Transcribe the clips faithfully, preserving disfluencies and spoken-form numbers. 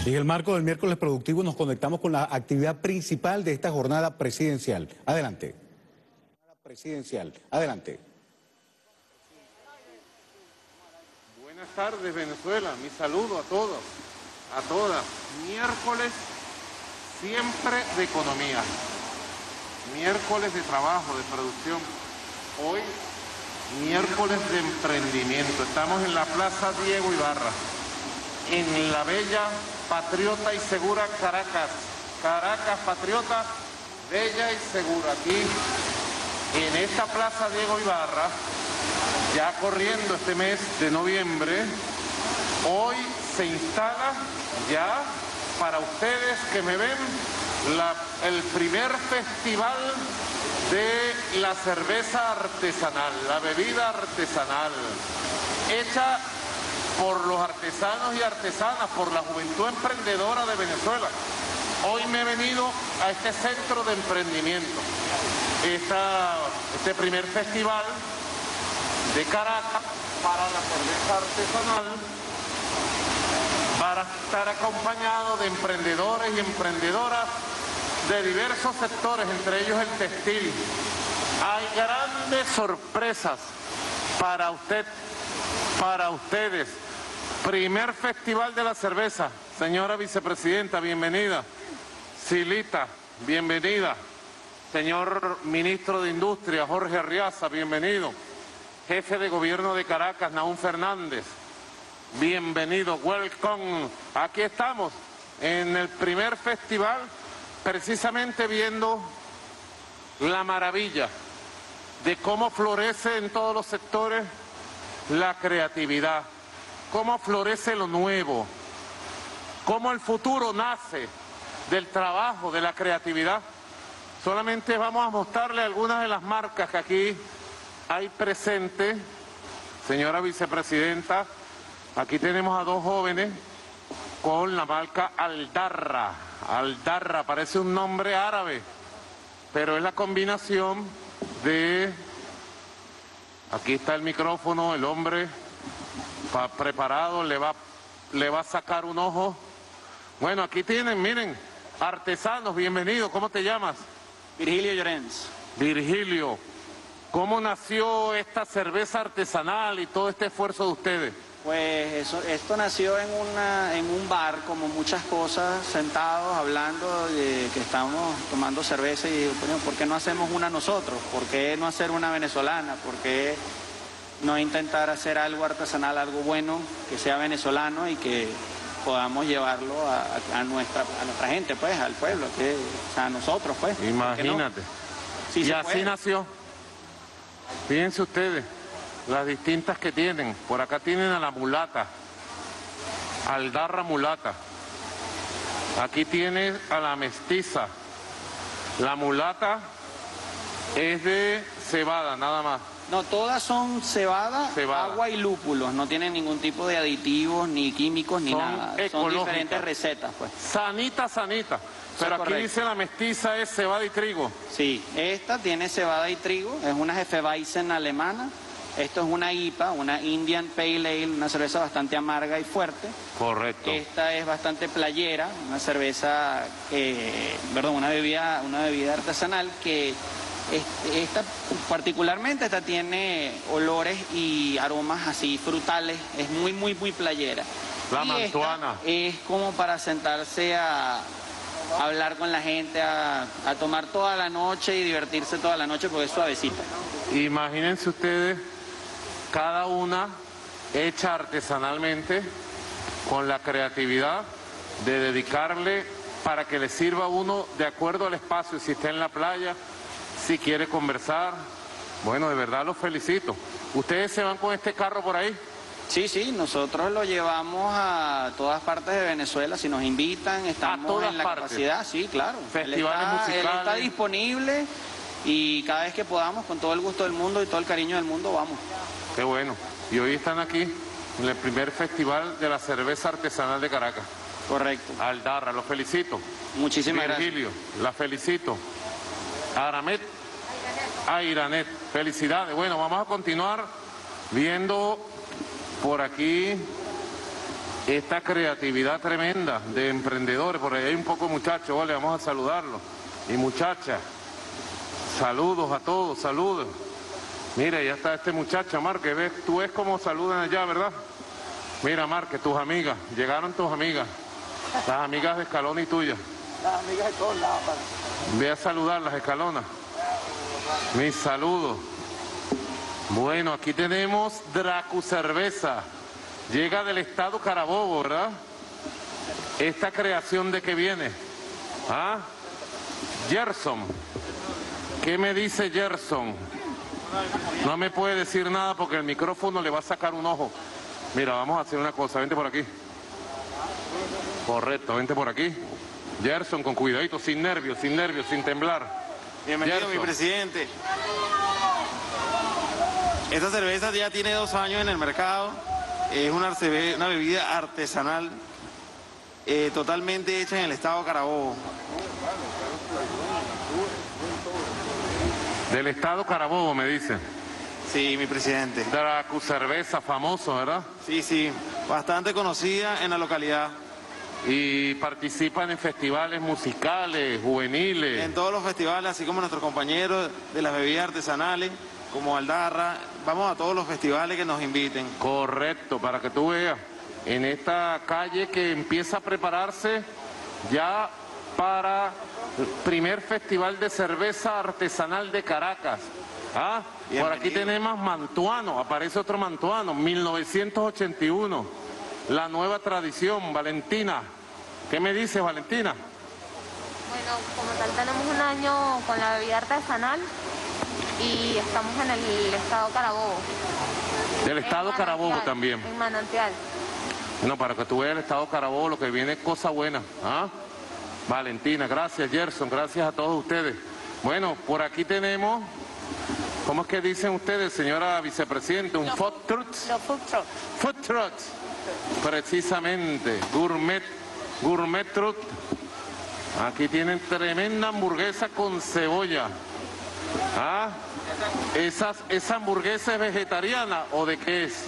En el marco del miércoles productivo nos conectamos con la actividad principal de esta jornada presidencial. Adelante. Presidencial. Adelante. Buenas tardes, Venezuela. Mi saludo a todos, a todas. Miércoles siempre de economía. Miércoles de trabajo, de producción. Hoy, miércoles de emprendimiento. Estamos en la Plaza Diego Ibarra, en la bella, patriota y segura Caracas. Caracas, patriota, bella y segura. Aquí, en esta Plaza Diego Ibarra, ya corriendo este mes de noviembre, hoy se instala ya, para ustedes que me ven, la, el primer festival de la cerveza artesanal, la bebida artesanal, hecha por los artesanos y artesanas, por la juventud emprendedora de Venezuela. Hoy me he venido a este centro de emprendimiento, esta, este primer festival de Caracas para la cerveza artesanal, para estar acompañado de emprendedores y emprendedoras de diversos sectores, entre ellos el textil. Hay grandes sorpresas para usted, para ustedes. Primer Festival de la Cerveza. Señora Vicepresidenta, bienvenida. Silita, bienvenida. Señor Ministro de Industria, Jorge Arriaza, bienvenido. Jefe de Gobierno de Caracas, Nahum Fernández, bienvenido, welcome. Aquí estamos en el primer festival, precisamente viendo la maravilla de cómo florece en todos los sectores la creatividad, cómo florece lo nuevo, cómo el futuro nace del trabajo, de la creatividad. Solamente vamos a mostrarle algunas de las marcas que aquí hay presente. Señora Vicepresidenta, aquí tenemos a dos jóvenes con la marca Aldarra. Aldarra, parece un nombre árabe, pero es la combinación de... Aquí está el micrófono, el hombre preparado, le va, le va a sacar un ojo. Bueno, aquí tienen, miren, artesanos, bienvenidos. ¿Cómo te llamas? Virgilio Llorens. Virgilio. ¿Cómo nació esta cerveza artesanal y todo este esfuerzo de ustedes? Pues eso, esto nació en, una, en un bar, como muchas cosas, sentados, hablando de que estábamos tomando cerveza y bueno, ¿por qué no hacemos una nosotros? ¿Por qué no hacer una venezolana? ¿Por qué no intentar hacer algo artesanal, algo bueno, que sea venezolano y que podamos llevarlo a, a, nuestra, a nuestra gente, pues, al pueblo, que, o sea, a nosotros, pues? Imagínate. No? Sí, y así puede. nació. Fíjense ustedes, las distintas que tienen. Por acá tienen a la mulata, Aldarra mulata. Aquí tiene a la mestiza. La mulata es de cebada, nada más. No, todas son cebada, cebada, agua y lúpulos. No tienen ningún tipo de aditivos, ni químicos, ni son nada. Son diferentes recetas, pues. Sanita, sanita. Pero aquí correcto. dice la mestiza es cebada y trigo. Sí, esta tiene cebada y trigo, es una Hefeweizen alemana. Esto es una I P A, una Indian Pale Ale, una cerveza bastante amarga y fuerte. Correcto. Esta es bastante playera, una cerveza, eh, perdón, una bebida, una bebida artesanal que este, esta particularmente esta tiene olores y aromas así frutales, es muy, muy, muy playera. La y mantuana. Esta es como para sentarse a hablar con la gente, a, a tomar toda la noche y divertirse toda la noche porque es suavecita. Imagínense ustedes, cada una hecha artesanalmente, con la creatividad de dedicarle para que le sirva a uno de acuerdo al espacio, si está en la playa, si quiere conversar. Bueno, de verdad los felicito. ¿Ustedes se van con este carro por ahí? Sí, sí, nosotros lo llevamos a todas partes de Venezuela, si nos invitan, estamos en la partes. capacidad, sí, claro. Festivales él está, musicales. Él está disponible y cada vez que podamos, con todo el gusto del mundo y todo el cariño del mundo, vamos. Qué bueno. Y hoy están aquí en el primer festival de la cerveza artesanal de Caracas. Correcto. Aldarra, los felicito. Muchísimas Virgilio, gracias. la felicito. Aramet, Airanet, felicidades. Bueno, vamos a continuar viendo por aquí esta creatividad tremenda de emprendedores. Por ahí hay un poco de muchachos, vale, vamos a saludarlos. Y muchachas, saludos a todos, saludos. Mira, ya está este muchacho, Marque, ves, tú ves cómo saludan allá, ¿verdad? Mira, Marque, tus amigas, llegaron tus amigas, las amigas de Escalona y tuyas. Las amigas de todos lados. Ve a saludarlas, Escalona. Mis saludos. Bueno, aquí tenemos Dracu Cerveza. Llega del estado Carabobo, ¿verdad? ¿Esta creación de qué viene? ¿Ah? Gerson. ¿Qué me dice Gerson? No me puede decir nada porque el micrófono le va a sacar un ojo. Mira, vamos a hacer una cosa. Vente por aquí. Correcto, vente por aquí. Gerson, con cuidadito, sin nervios, sin nervios, sin temblar. Bienvenido, Gerson. mi presidente. Esta cerveza ya tiene dos años en el mercado. Es una, una bebida artesanal eh, totalmente hecha en el estado Carabobo. Del estado Carabobo, me dice. Sí, mi presidente. Dracu Cerveza, famoso, ¿verdad? Sí, sí, bastante conocida en la localidad. Y participan en festivales musicales, juveniles. En todos los festivales, así como nuestros compañeros de las bebidas artesanales, como Aldarra, vamos a todos los festivales que nos inviten. Correcto, para que tú veas, en esta calle que empieza a prepararse ya para el primer festival de cerveza artesanal de Caracas. ¿Ah? Por aquí tenemos Mantuano, aparece otro Mantuano, mil novecientos ochenta y uno, la nueva tradición, Valentina. ¿Qué me dices, Valentina? Bueno, como tal tenemos un año con la bebida artesanal y estamos en el estado Carabobo. Del estado Carabobo también. En Manantial. No, para que tú veas el estado Carabobo, lo que viene es cosa buena. ¿Ah? Valentina, gracias Gerson, gracias a todos ustedes. Bueno, por aquí tenemos, ¿cómo es que dicen ustedes, señora vicepresidenta? Un food truck. Los food trucks. Food trucks, precisamente, gourmet, gourmet truck. Aquí tienen tremenda hamburguesa con cebolla. ¿Ah? ¿Esas, ¿Esa hamburguesa es vegetariana o de qué es?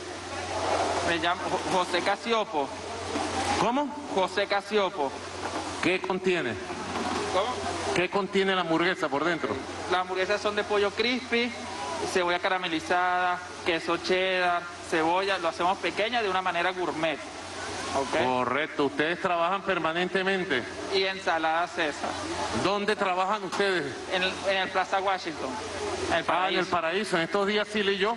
Me llamo José Casiopo. ¿Cómo? José Casiopo. ¿Qué contiene? ¿Cómo? ¿Qué contiene la hamburguesa por dentro? Las hamburguesas son de pollo crispy, cebolla caramelizada, queso cheddar, cebolla, lo hacemos pequeña de una manera gourmet. ¿Okay? Correcto, ustedes trabajan permanentemente. Y ensalada César. ¿Dónde trabajan ustedes? En el, en el Plaza Washington. En el Ah, Paraíso. en el Paraíso. En estos días sí y yo,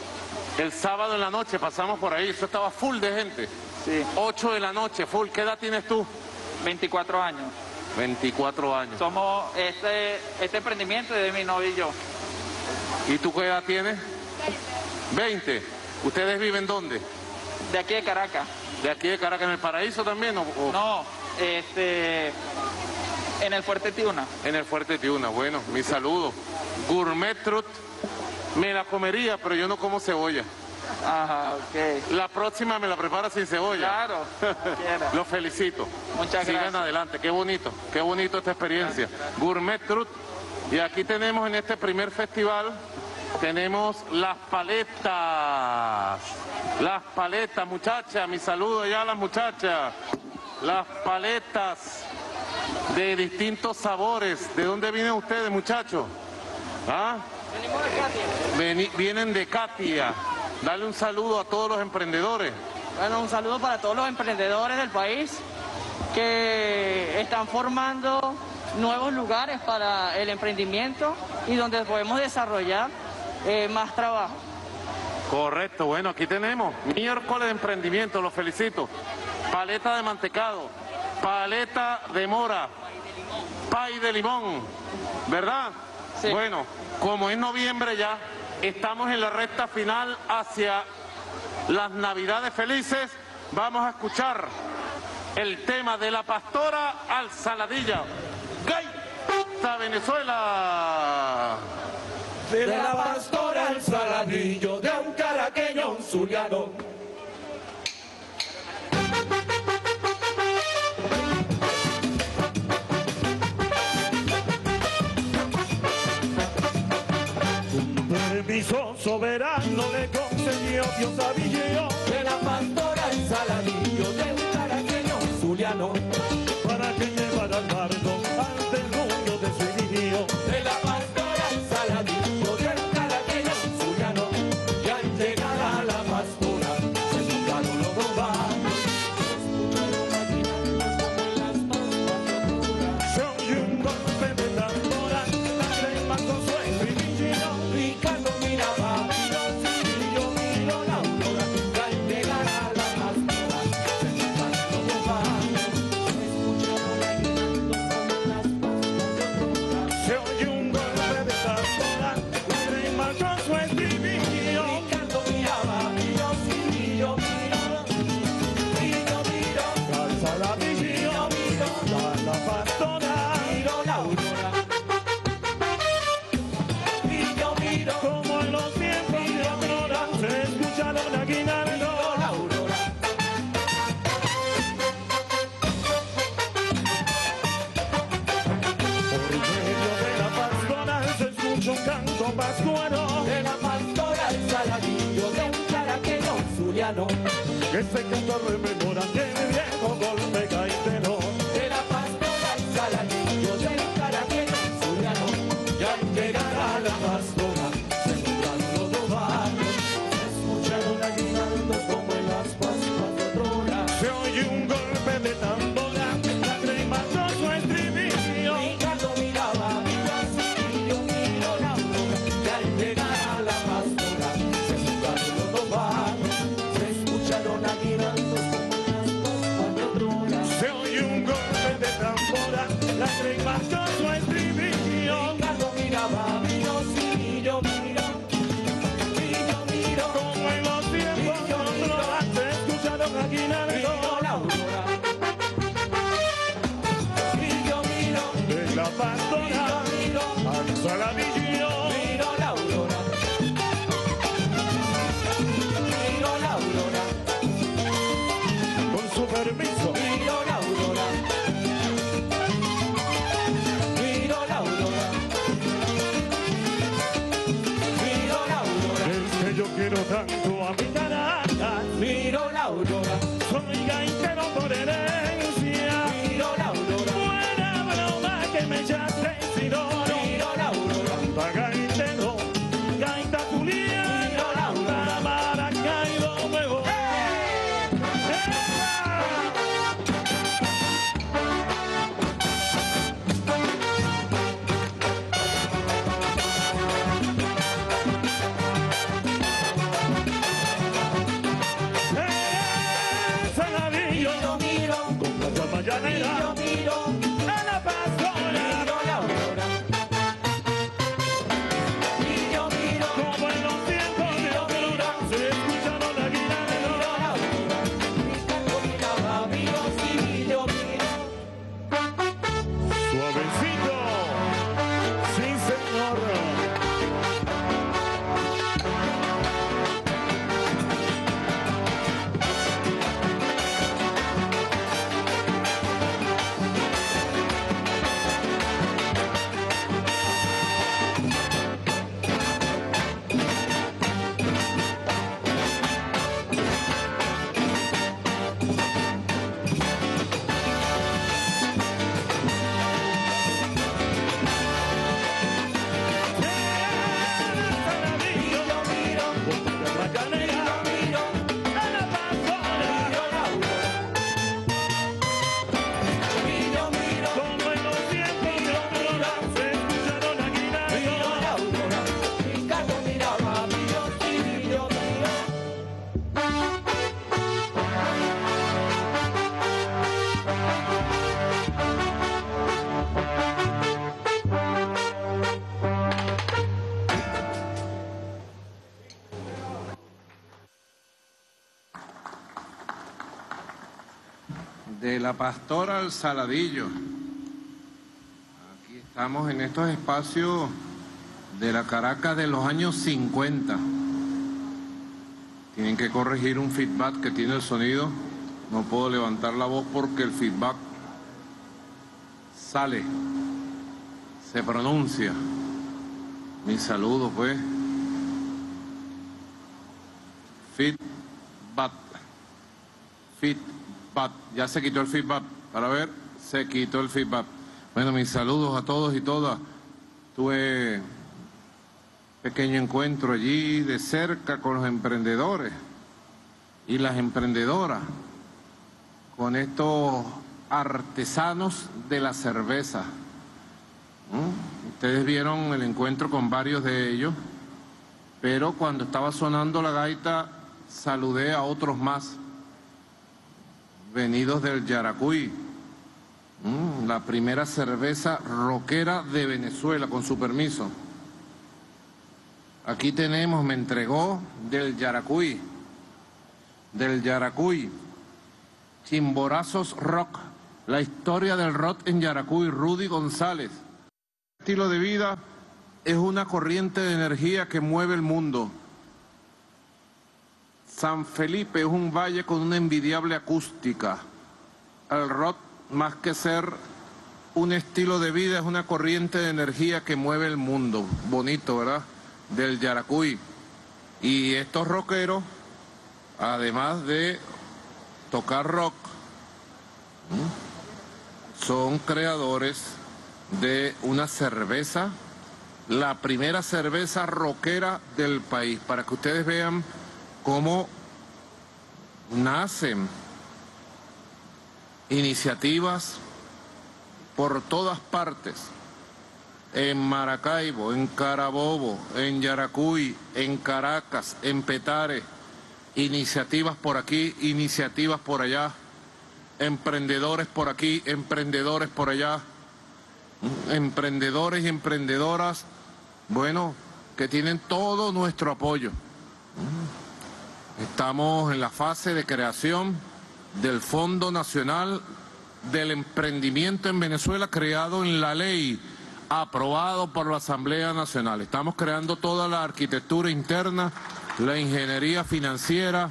el sábado en la noche pasamos por ahí, eso estaba full de gente. Sí. ocho de la noche, full. ¿Qué edad tienes tú? veinticuatro años. veinticuatro años. Somos este, este emprendimiento de mi novio y yo. ¿Y tú qué edad tienes? veinte. ¿Ustedes viven dónde? De aquí de Caracas. ¿De aquí de Caracas, en el Paraíso también? O, o No, este, en el Fuerte Tiuna. en el Fuerte Tiuna? Bueno, mi saludo. Gourmet Truth, me la comería, pero yo no como cebolla. Ajá, ok. La próxima me la prepara sin cebolla. Claro, quiera. Los felicito. Muchas Sigan gracias. adelante, qué bonito, qué bonito esta experiencia. Gourmet Truth. Y aquí tenemos en este primer festival, tenemos las paletas. Las paletas, muchachas, mi saludo ya a las muchachas. Las paletas de distintos sabores. ¿De dónde vienen ustedes, muchachos? ¿Ah? Venimos de Katia. Veni- vienen de Katia. Dale un saludo a todos los emprendedores. Bueno, un saludo para todos los emprendedores del país que están formando nuevos lugares para el emprendimiento y donde podemos desarrollar eh, más trabajo. Correcto, bueno, aquí tenemos miércoles de emprendimiento, los felicito. Paleta de mantecado, paleta de mora, pay de limón, ¿verdad? Sí. Bueno, como es noviembre ya, estamos en la recta final hacia las Navidades felices. Vamos a escuchar el tema de la pastora al Saladilla. ¡Gaita Venezuela! De la pastora al saladillo, de un caraqueño a un zuliano. Un permiso soberano le concedió Dios a Villeo. De la pastora al saladillo, de un zuliano, que ese canto rememora que el viejo golpe gaitero. De la pastora al saladillo, del caraqueño zuliano, y al llegar a la pastora, se encontraron los dos barrios, se escucharon aguinaldos como en las pascuas de otrora. Se oye un golpe de tambora, la crema mató su estribillo. Ricardo miraba, miró así, y yo miro la aurora, y al llegar a la pastora, se juntaron los dos barrios, se escucharon aguinaldos como en las pascuas de otrora. Se oye un golpe de tambora, la crema mató su estribillo. Ricardo miraba, miró así, y yo miro, y yo miro, como en los tiempos de otrora, se escucharon aguinaldos. De la pastora al saladillo, miro la aurora, miro la aurora, con su permiso, miro la aurora, miro la aurora, miro la aurora, es que yo quiero tanto a mi Caracas, miro la aurora, soy gaitero por herencia, miro la aurora, buena broma que me echaste si no, miro la aurora, canta gaitero, gaita Julián, miro la aurora, Maracaibo mejor. Saladillo, con plata mayanera, a la pastora, la aurora, como en los tiempos de otrora, se escucharon aguinaldos. La aurora, Ricardo miraba, miró, sí, yo miro. Suavecito, sí señor. De la pastora al saladillo. Aquí estamos en estos espacios de la Caracas de los años cincuenta. Tienen que corregir un feedback que tiene el sonido. No puedo levantar la voz porque el feedback sale, se pronuncia. Mi saludo pues. Feedback. Feedback. Ya se quitó el feedback. Para ver, se quitó el feedback. Bueno, mis saludos a todos y todas. Tuve un pequeño encuentro allí de cerca con los emprendedores y las emprendedoras, con estos artesanos de la cerveza. ¿Mm? Ustedes vieron el encuentro con varios de ellos, pero cuando estaba sonando la gaita saludé a otros más, venidos del Yaracuy, mm, la primera cerveza rockera de Venezuela, con su permiso. Aquí tenemos, me entregó del Yaracuy, del Yaracuy, Chimborazos Rock, la historia del rock en Yaracuy, Rudy González. El estilo de vida es una corriente de energía que mueve el mundo. San Felipe es un valle con una envidiable acústica. El rock, más que ser un estilo de vida, es una corriente de energía que mueve el mundo. Bonito, ¿verdad? Del Yaracuy. Y estos rockeros además de tocar rock, son creadores de una cerveza, la primera cerveza rockera del país, para que ustedes vean cómo nacen iniciativas por todas partes, en Maracaibo, en Carabobo, en Yaracuy, en Caracas, en Petare, iniciativas por aquí, iniciativas por allá, emprendedores por aquí, emprendedores por allá, emprendedores y emprendedoras, bueno, que tienen todo nuestro apoyo. Estamos en la fase de creación del Fondo Nacional del Emprendimiento en Venezuela, creado en la ley, aprobado por la Asamblea Nacional. Estamos creando toda la arquitectura interna, la ingeniería financiera,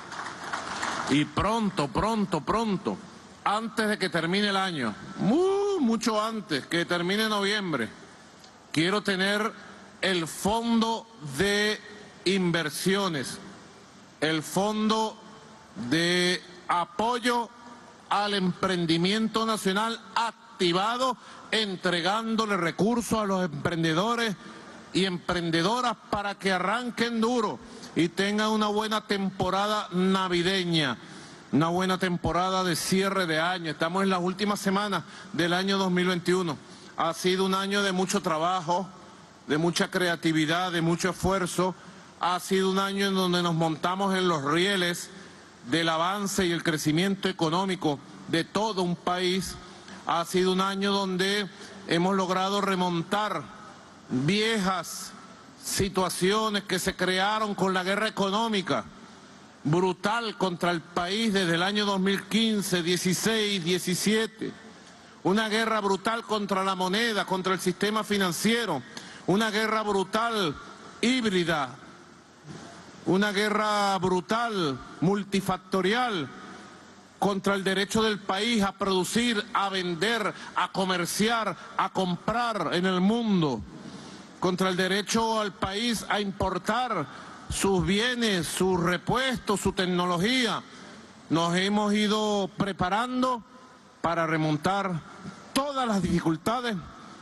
y pronto, pronto, pronto, antes de que termine el año, muy, mucho antes, que termine noviembre, quiero tener el fondo de inversiones, el fondo de apoyo al emprendimiento nacional activado, entregándole recursos a los emprendedores y emprendedoras para que arranquen duro y tengan una buena temporada navideña, una buena temporada de cierre de año. Estamos en las últimas semanas del año dos mil veintiuno. Ha sido un año de mucho trabajo, de mucha creatividad, de mucho esfuerzo. Ha sido un año en donde nos montamos en los rieles del avance y el crecimiento económico de todo un país. Ha sido un año donde hemos logrado remontar viejas situaciones que se crearon con la guerra económica brutal contra el país desde el año dos mil quince, dieciséis, diecisiete. Una guerra brutal contra la moneda, contra el sistema financiero. Una guerra brutal híbrida. Una guerra brutal, multifactorial, contra el derecho del país a producir, a vender, a comerciar, a comprar en el mundo, contra el derecho al país a importar sus bienes, sus repuestos, su tecnología. Nos hemos ido preparando para remontar todas las dificultades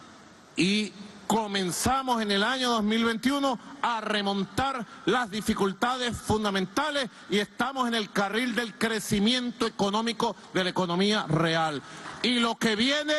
y comenzamos en el año dos mil veintiuno a remontar las dificultades fundamentales y estamos en el carril del crecimiento económico de la economía real. Y lo que viene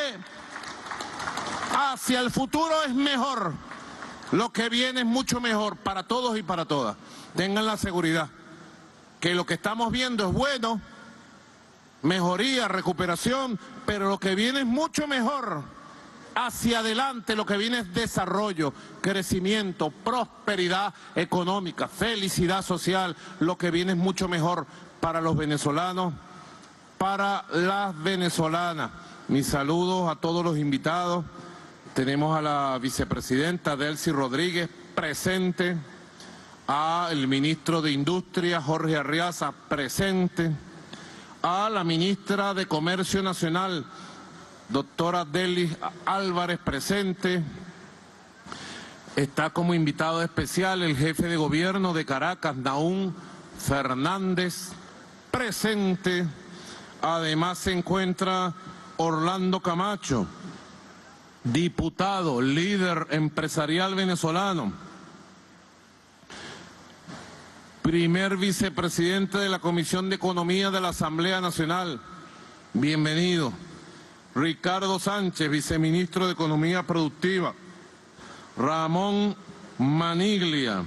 hacia el futuro es mejor. Lo que viene es mucho mejor para todos y para todas. Tengan la seguridad que lo que estamos viendo es bueno, mejoría, recuperación, pero lo que viene es mucho mejor. Hacia adelante lo que viene es desarrollo, crecimiento, prosperidad económica, felicidad social. Lo que viene es mucho mejor para los venezolanos, para las venezolanas. Mis saludos a todos los invitados. Tenemos a la vicepresidenta Delcy Rodríguez presente, al ministro de Industria Jorge Arriaza presente, a la ministra de Comercio Nacional doctora Delis Álvarez presente. Está como invitado especial el jefe de gobierno de Caracas, Nahum Fernández, presente. Además se encuentra Orlando Camacho, diputado, líder empresarial venezolano, primer vicepresidente de la Comisión de Economía de la Asamblea Nacional. Bienvenido. Ricardo Sánchez, viceministro de Economía Productiva. Ramón Maniglia.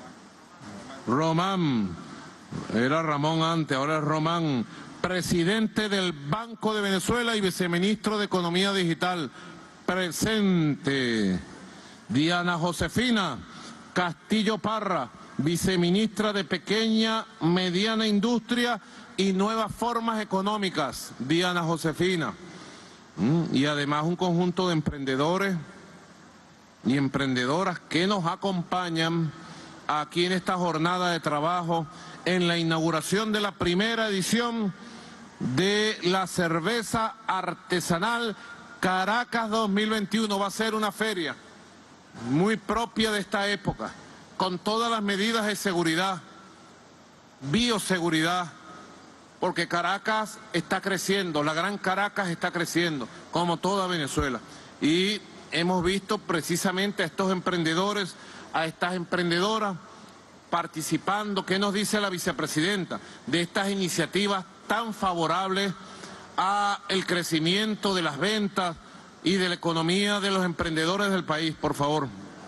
Román, era Ramón antes, ahora es Román, presidente del Banco de Venezuela y viceministro de Economía Digital. Presente. Diana Josefina Castillo Parra, viceministra de Pequeña, Mediana Industria y Nuevas Formas Económicas. Diana Josefina. Y además un conjunto de emprendedores y emprendedoras que nos acompañan aquí en esta jornada de trabajo en la inauguración de la primera edición de la cerveza artesanal Caracas dos mil veintiuno. Va a ser una feria muy propia de esta época, con todas las medidas de seguridad, bioseguridad, porque Caracas está creciendo, la gran Caracas está creciendo, como toda Venezuela. Y hemos visto precisamente a estos emprendedores, a estas emprendedoras participando. ¿Qué nos dice la vicepresidenta de estas iniciativas tan favorables al crecimiento de las ventas y de la economía de los emprendedores del país? Por favor.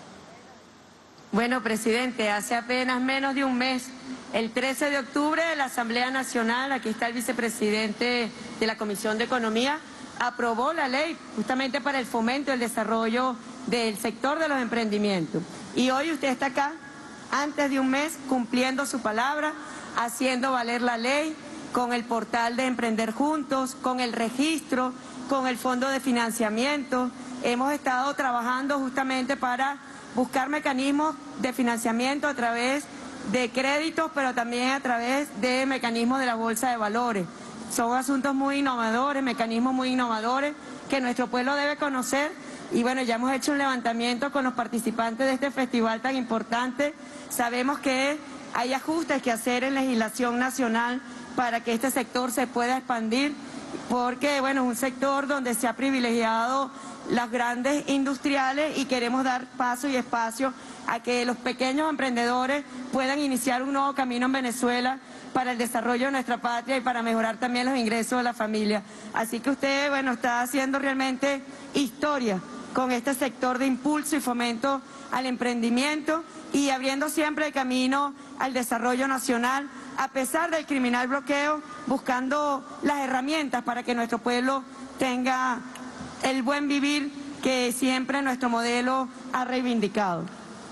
Bueno, presidente, hace apenas menos de un mes, el trece de octubre, la Asamblea Nacional, aquí está el vicepresidente de la Comisión de Economía, aprobó la ley justamente para el fomento y el desarrollo del sector de los emprendimientos. Y hoy usted está acá, antes de un mes, cumpliendo su palabra, haciendo valer la ley, con el portal de Emprender Juntos, con el registro, con el fondo de financiamiento. Hemos estado trabajando justamente para buscar mecanismos de financiamiento a través de créditos, pero también a través de mecanismos de la Bolsa de Valores. Son asuntos muy innovadores, mecanismos muy innovadores que nuestro pueblo debe conocer. Y bueno, ya hemos hecho un levantamiento con los participantes de este festival tan importante. Sabemos que hay ajustes que hacer en legislación nacional para que este sector se pueda expandir, porque bueno, es un sector donde se ha privilegiado las grandes industriales y queremos dar paso y espacio a que los pequeños emprendedores puedan iniciar un nuevo camino en Venezuela para el desarrollo de nuestra patria y para mejorar también los ingresos de la familia. Así que usted, bueno, está haciendo realmente historia con este sector de impulso y fomento al emprendimiento y abriendo siempre el camino al desarrollo nacional, a pesar del criminal bloqueo, buscando las herramientas para que nuestro pueblo tenga el buen vivir que siempre nuestro modelo ha reivindicado.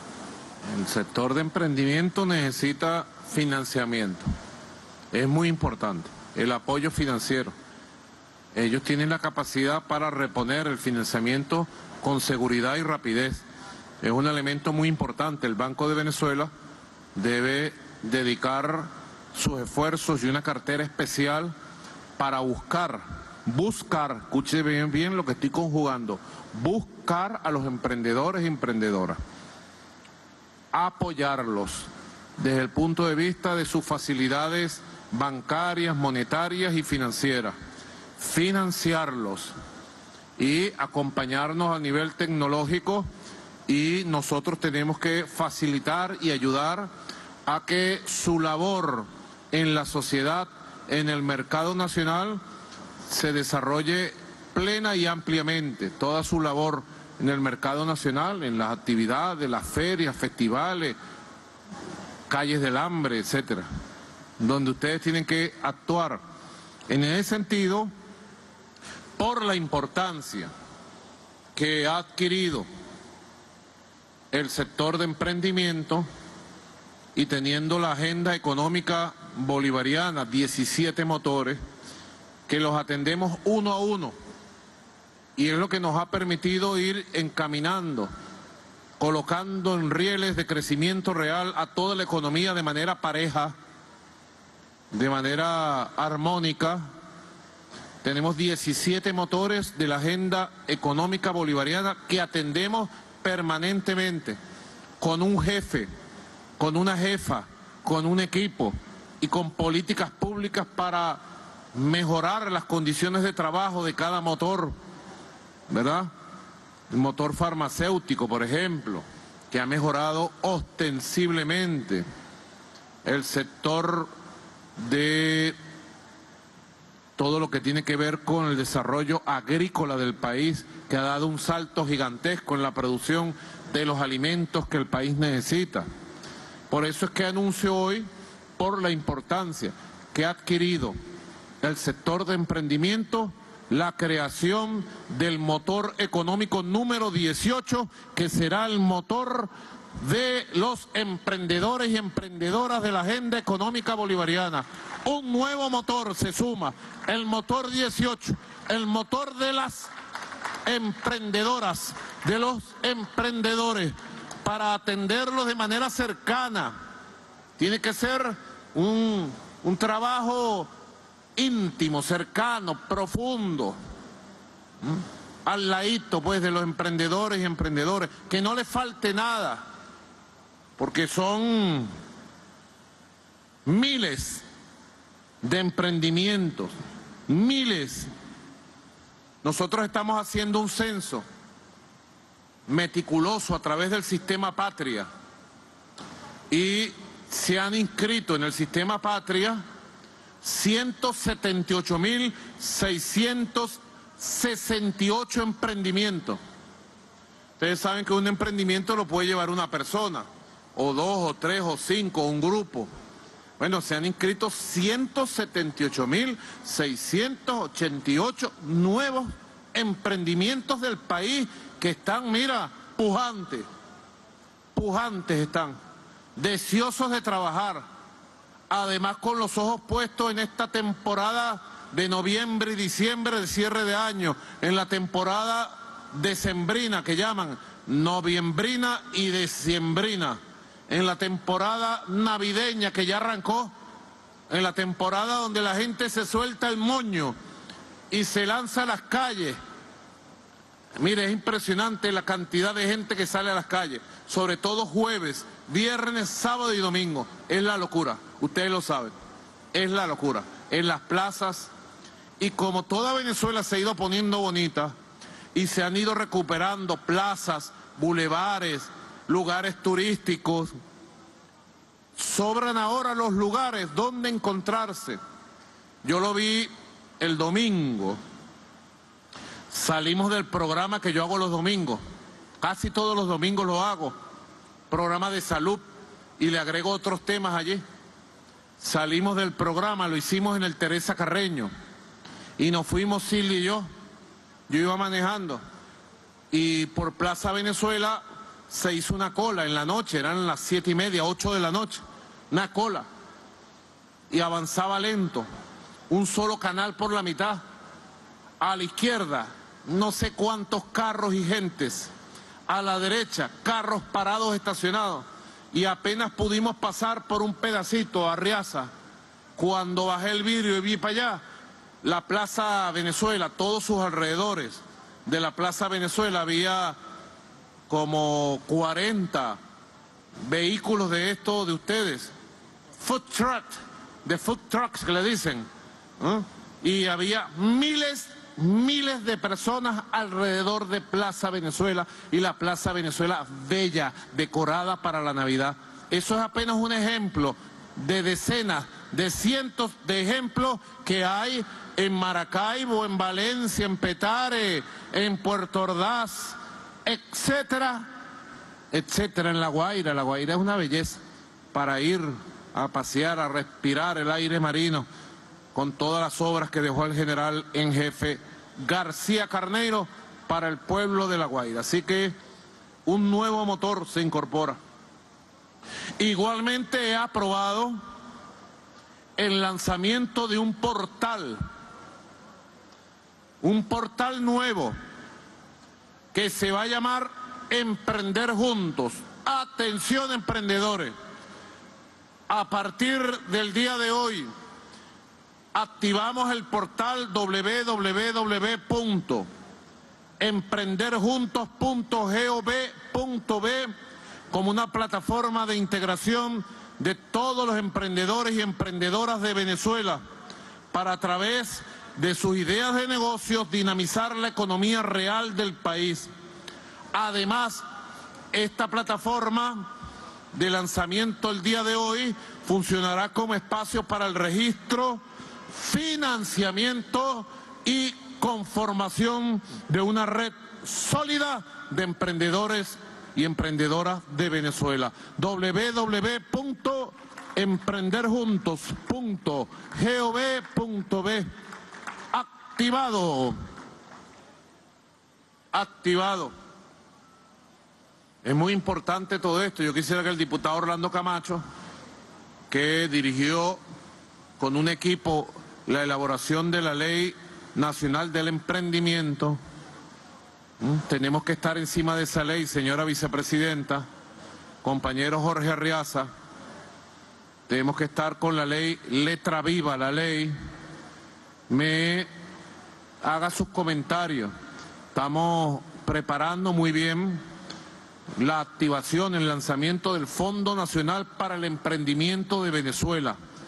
El sector de emprendimiento necesita financiamiento. Es muy importante el apoyo financiero. Ellos tienen la capacidad para reponer el financiamiento con seguridad y rapidez. Es un elemento muy importante. El Banco de Venezuela debe dedicar sus esfuerzos y una cartera especial para buscar, buscar, escuche bien, bien lo que estoy conjugando, buscar a los emprendedores y emprendedoras, apoyarlos desde el punto de vista de sus facilidades bancarias, monetarias y financieras, financiarlos y acompañarnos a nivel tecnológico, y nosotros tenemos que facilitar y ayudar a que su labor en la sociedad, en el mercado nacional, se desarrolle plena y ampliamente. Toda su labor en el mercado nacional, en las actividades, las ferias, festivales, calles del hambre, etcétera, donde ustedes tienen que actuar. En ese sentido, por la importancia que ha adquirido el sector de emprendimiento y teniendo la agenda económica bolivariana, diecisiete motores, que los atendemos uno a uno, y es lo que nos ha permitido ir encaminando, colocando en rieles de crecimiento real a toda la economía de manera pareja, de manera armónica. Tenemos diecisiete motores de la agenda económica bolivariana que atendemos permanentemente, con un jefe, con una jefa, con un equipo y con políticas públicas para mejorar las condiciones de trabajo de cada motor, ¿verdad? El motor farmacéutico, por ejemplo, que ha mejorado ostensiblemente. El sector de todo lo que tiene que ver con el desarrollo agrícola del país, que ha dado un salto gigantesco en la producción de los alimentos que el país necesita. Por eso es que anuncio hoy, por la importancia que ha adquirido el sector de emprendimiento, la creación del motor económico número dieciocho, que será el motor de los emprendedores y emprendedoras de la agenda económica bolivariana. Un nuevo motor se suma, el motor dieciocho, el motor de las emprendedoras, de los emprendedores, para atenderlos de manera cercana. Tiene que ser un, un trabajo íntimo, cercano, profundo, ¿Mm? al ladito pues de los emprendedores y emprendedores, que no les falte nada, porque son miles de emprendimientos, miles. Nosotros estamos haciendo un censo meticuloso a través del sistema Patria y se han inscrito en el sistema Patria ciento setenta y ocho mil seiscientos sesenta y ocho emprendimientos. Ustedes saben que un emprendimiento lo puede llevar una persona, o dos, o tres, o cinco, o un grupo. Bueno, se han inscrito ciento setenta y ocho mil seiscientos ochenta y ocho nuevos emprendimientos del país que están, mira, pujantes, pujantes están, deseosos de trabajar, además con los ojos puestos en esta temporada de noviembre y diciembre, de cierre de año, en la temporada decembrina que llaman, noviembrina y decembrina, en la temporada navideña que ya arrancó, en la temporada donde la gente se suelta el moño y se lanza a las calles. Mire, es impresionante la cantidad de gente que sale a las calles, sobre todo jueves, viernes, sábado y domingo. Es la locura, ustedes lo saben, es la locura. En las plazas, y como toda Venezuela se ha ido poniendo bonita y se han ido recuperando plazas, bulevares, lugares turísticos, sobran ahora los lugares donde encontrarse. Yo lo vi el domingo. Salimos del programa que yo hago los domingos, casi todos los domingos lo hago, programa de salud, y le agrego otros temas allí. Salimos del programa, lo hicimos en el Teresa Carreño, y nos fuimos Silvia y yo, yo iba manejando, y por Plaza Venezuela se hizo una cola en la noche, eran las siete y media, ocho de la noche, una cola, y avanzaba lento, un solo canal por la mitad, a la izquierda no sé cuántos carros y gentes, a la derecha carros parados estacionados, y apenas pudimos pasar por un pedacito a Arriaza. Cuando bajé el vidrio y vi para allá la Plaza Venezuela, todos sus alrededores de la Plaza Venezuela, había como cuarenta vehículos de estos de ustedes, food truck, de food trucks que le dicen, ¿eh? Y había miles miles de personas alrededor de Plaza Venezuela, y la Plaza Venezuela bella, decorada para la Navidad. Eso es apenas un ejemplo de decenas, de cientos de ejemplos que hay en Maracaibo, en Valencia, en Petare, en Puerto Ordaz, etcétera, etcétera, en La Guaira. La Guaira es una belleza para ir a pasear, a respirar el aire marino, con todas las obras que dejó el general en jefe García Carneiro para el pueblo de La Guaira. Así que un nuevo motor se incorpora. Igualmente he aprobado el lanzamiento de un portal, un portal nuevo que se va a llamar Emprender Juntos. Atención, emprendedores, a partir del día de hoy activamos el portal doble u doble u doble u punto emprender juntos punto gov punto be como una plataforma de integración de todos los emprendedores y emprendedoras de Venezuela para, a través de sus ideas de negocios, dinamizar la economía real del país. Además, esta plataforma de lanzamiento el día de hoy funcionará como espacio para el registro, financiamiento y conformación de una red sólida de emprendedores y emprendedoras de Venezuela. doble u doble u doble u punto emprender juntos punto gov punto be. Activado. Activado. Es muy importante todo esto. Yo quisiera que el diputado Orlando Camacho, que dirigió con un equipo la elaboración de la Ley Nacional del Emprendimiento, ¿Mm? tenemos que estar encima de esa ley, señora vicepresidenta, compañero Jorge Arriaza, tenemos que estar con la ley, letra viva la ley, me haga sus comentarios. Estamos preparando muy bien la activación, el lanzamiento del Fondo Nacional para el Emprendimiento de Venezuela.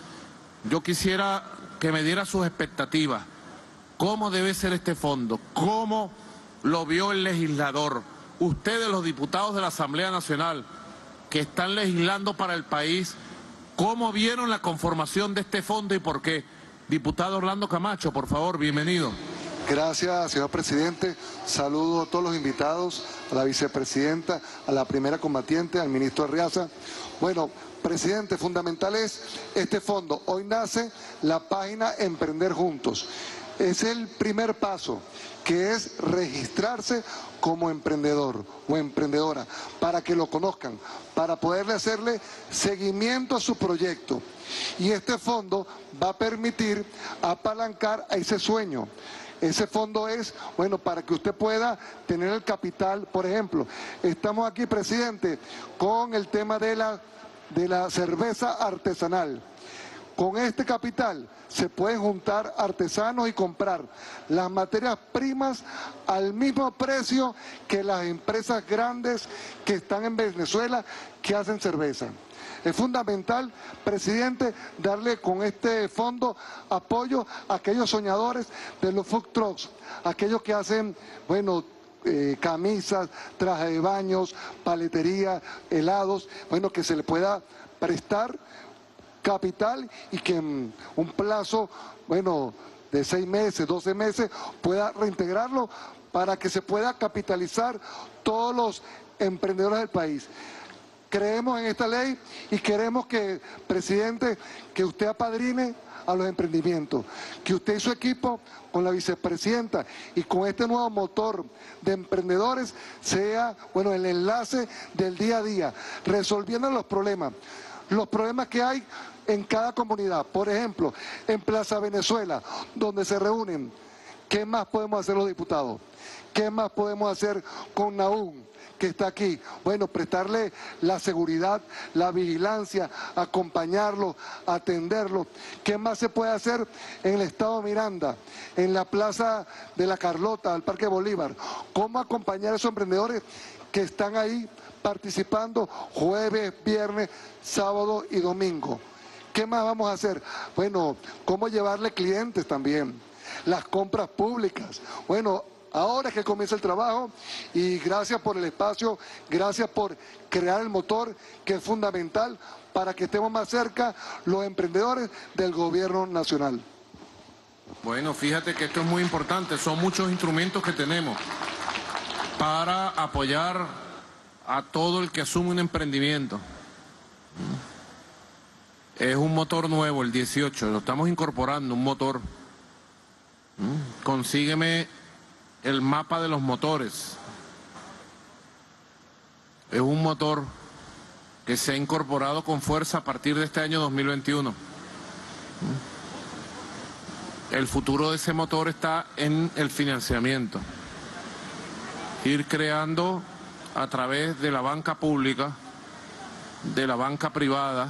yo quisiera que me diera sus expectativas. ¿Cómo debe ser este fondo? ¿Cómo lo vio el legislador? Ustedes, los diputados de la Asamblea Nacional, que están legislando para el país, ¿cómo vieron la conformación de este fondo y por qué? Diputado Orlando Camacho, por favor, bienvenido. Gracias, señor presidente. Saludo a todos los invitados, a la vicepresidenta, a la primera combatiente, al ministro Arriaza. Bueno, presidente, fundamental es este fondo. Hoy nace la página Emprender Juntos. Es el primer paso, que es registrarse como emprendedor o emprendedora, para que lo conozcan, para poderle hacerle seguimiento a su proyecto. Y este fondo va a permitir apalancar a ese sueño. Ese fondo es, bueno, para que usted pueda tener el capital. Por ejemplo, estamos aquí, presidente, con el tema de la, de la cerveza artesanal. Con este capital se pueden juntar artesanos y comprar las materias primas al mismo precio que las empresas grandes que están en Venezuela que hacen cerveza. Es fundamental, presidente, darle con este fondo apoyo a aquellos soñadores de los food trucks, aquellos que hacen, bueno, eh, camisas, trajes de baños, paletería, helados, bueno, que se le pueda prestar capital y que en un plazo, bueno, de seis meses, doce meses, pueda reintegrarlo para que se pueda capitalizar todos los emprendedores del país. Creemos en esta ley y queremos que, presidente, que usted apadrine a los emprendimientos, que usted y su equipo con la vicepresidenta y con este nuevo motor de emprendedores sea, bueno, el enlace del día a día, resolviendo los problemas, los problemas que hay en cada comunidad. Por ejemplo, en Plaza Venezuela, donde se reúnen, ¿qué más podemos hacer los diputados? ¿Qué más podemos hacer con Nahum, que está aquí? Bueno, prestarle la seguridad, la vigilancia, acompañarlo, atenderlo. ¿Qué más se puede hacer en el Estado Miranda, en la Plaza de la Carlota, al Parque Bolívar? ¿Cómo acompañar a esos emprendedores que están ahí participando jueves, viernes, sábado y domingo? ¿Qué más vamos a hacer? Bueno, ¿cómo llevarle clientes también? Las compras públicas. Bueno, ahora es que comienza el trabajo y gracias por el espacio, gracias por crear el motor que es fundamental para que estemos más cerca los emprendedores del gobierno nacional. Bueno, fíjate que esto es muy importante, son muchos instrumentos que tenemos para apoyar a todo el que asume un emprendimiento. Es un motor nuevo, el dieciocho, lo estamos incorporando, un motor. Consígueme el mapa de los motores. Es un motor que se ha incorporado con fuerza a partir de este año dos mil veintiuno. El futuro de ese motor está en el financiamiento. Ir creando a través de la banca pública, de la banca privada,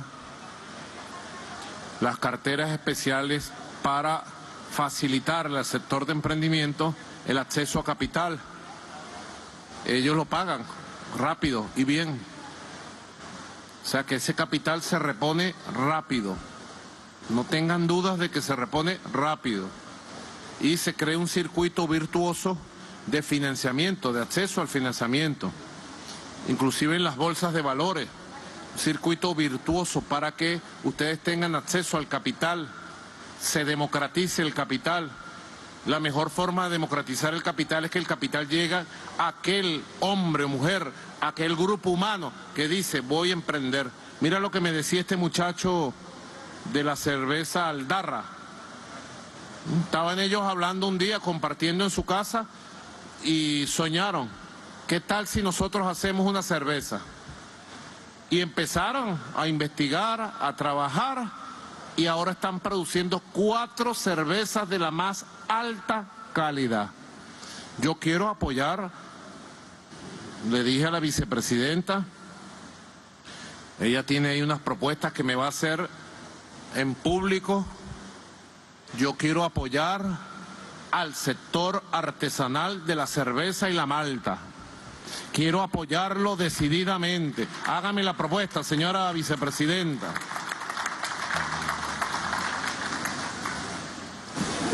las carteras especiales para facilitarle al sector de emprendimiento el acceso a capital. Ellos lo pagan rápido y bien. O sea que ese capital se repone rápido. No tengan dudas de que se repone rápido. Y se crea un circuito virtuoso de financiamiento, de acceso al financiamiento. Inclusive en las bolsas de valores. Un circuito virtuoso para que ustedes tengan acceso al capital. Se democratice el capital. La mejor forma de democratizar el capital es que el capital llega a aquel hombre o mujer, a aquel grupo humano que dice voy a emprender. Mira lo que me decía este muchacho de la cerveza Aldarra. Estaban ellos hablando un día, compartiendo en su casa y soñaron, ¿qué tal si nosotros hacemos una cerveza? Y empezaron a investigar, a trabajar. Y ahora están produciendo cuatro cervezas de la más alta calidad. Yo quiero apoyar, le dije a la vicepresidenta, ella tiene ahí unas propuestas que me va a hacer en público. Yo quiero apoyar al sector artesanal de la cerveza y la malta. Quiero apoyarlo decididamente. Hágame la propuesta, señora vicepresidenta.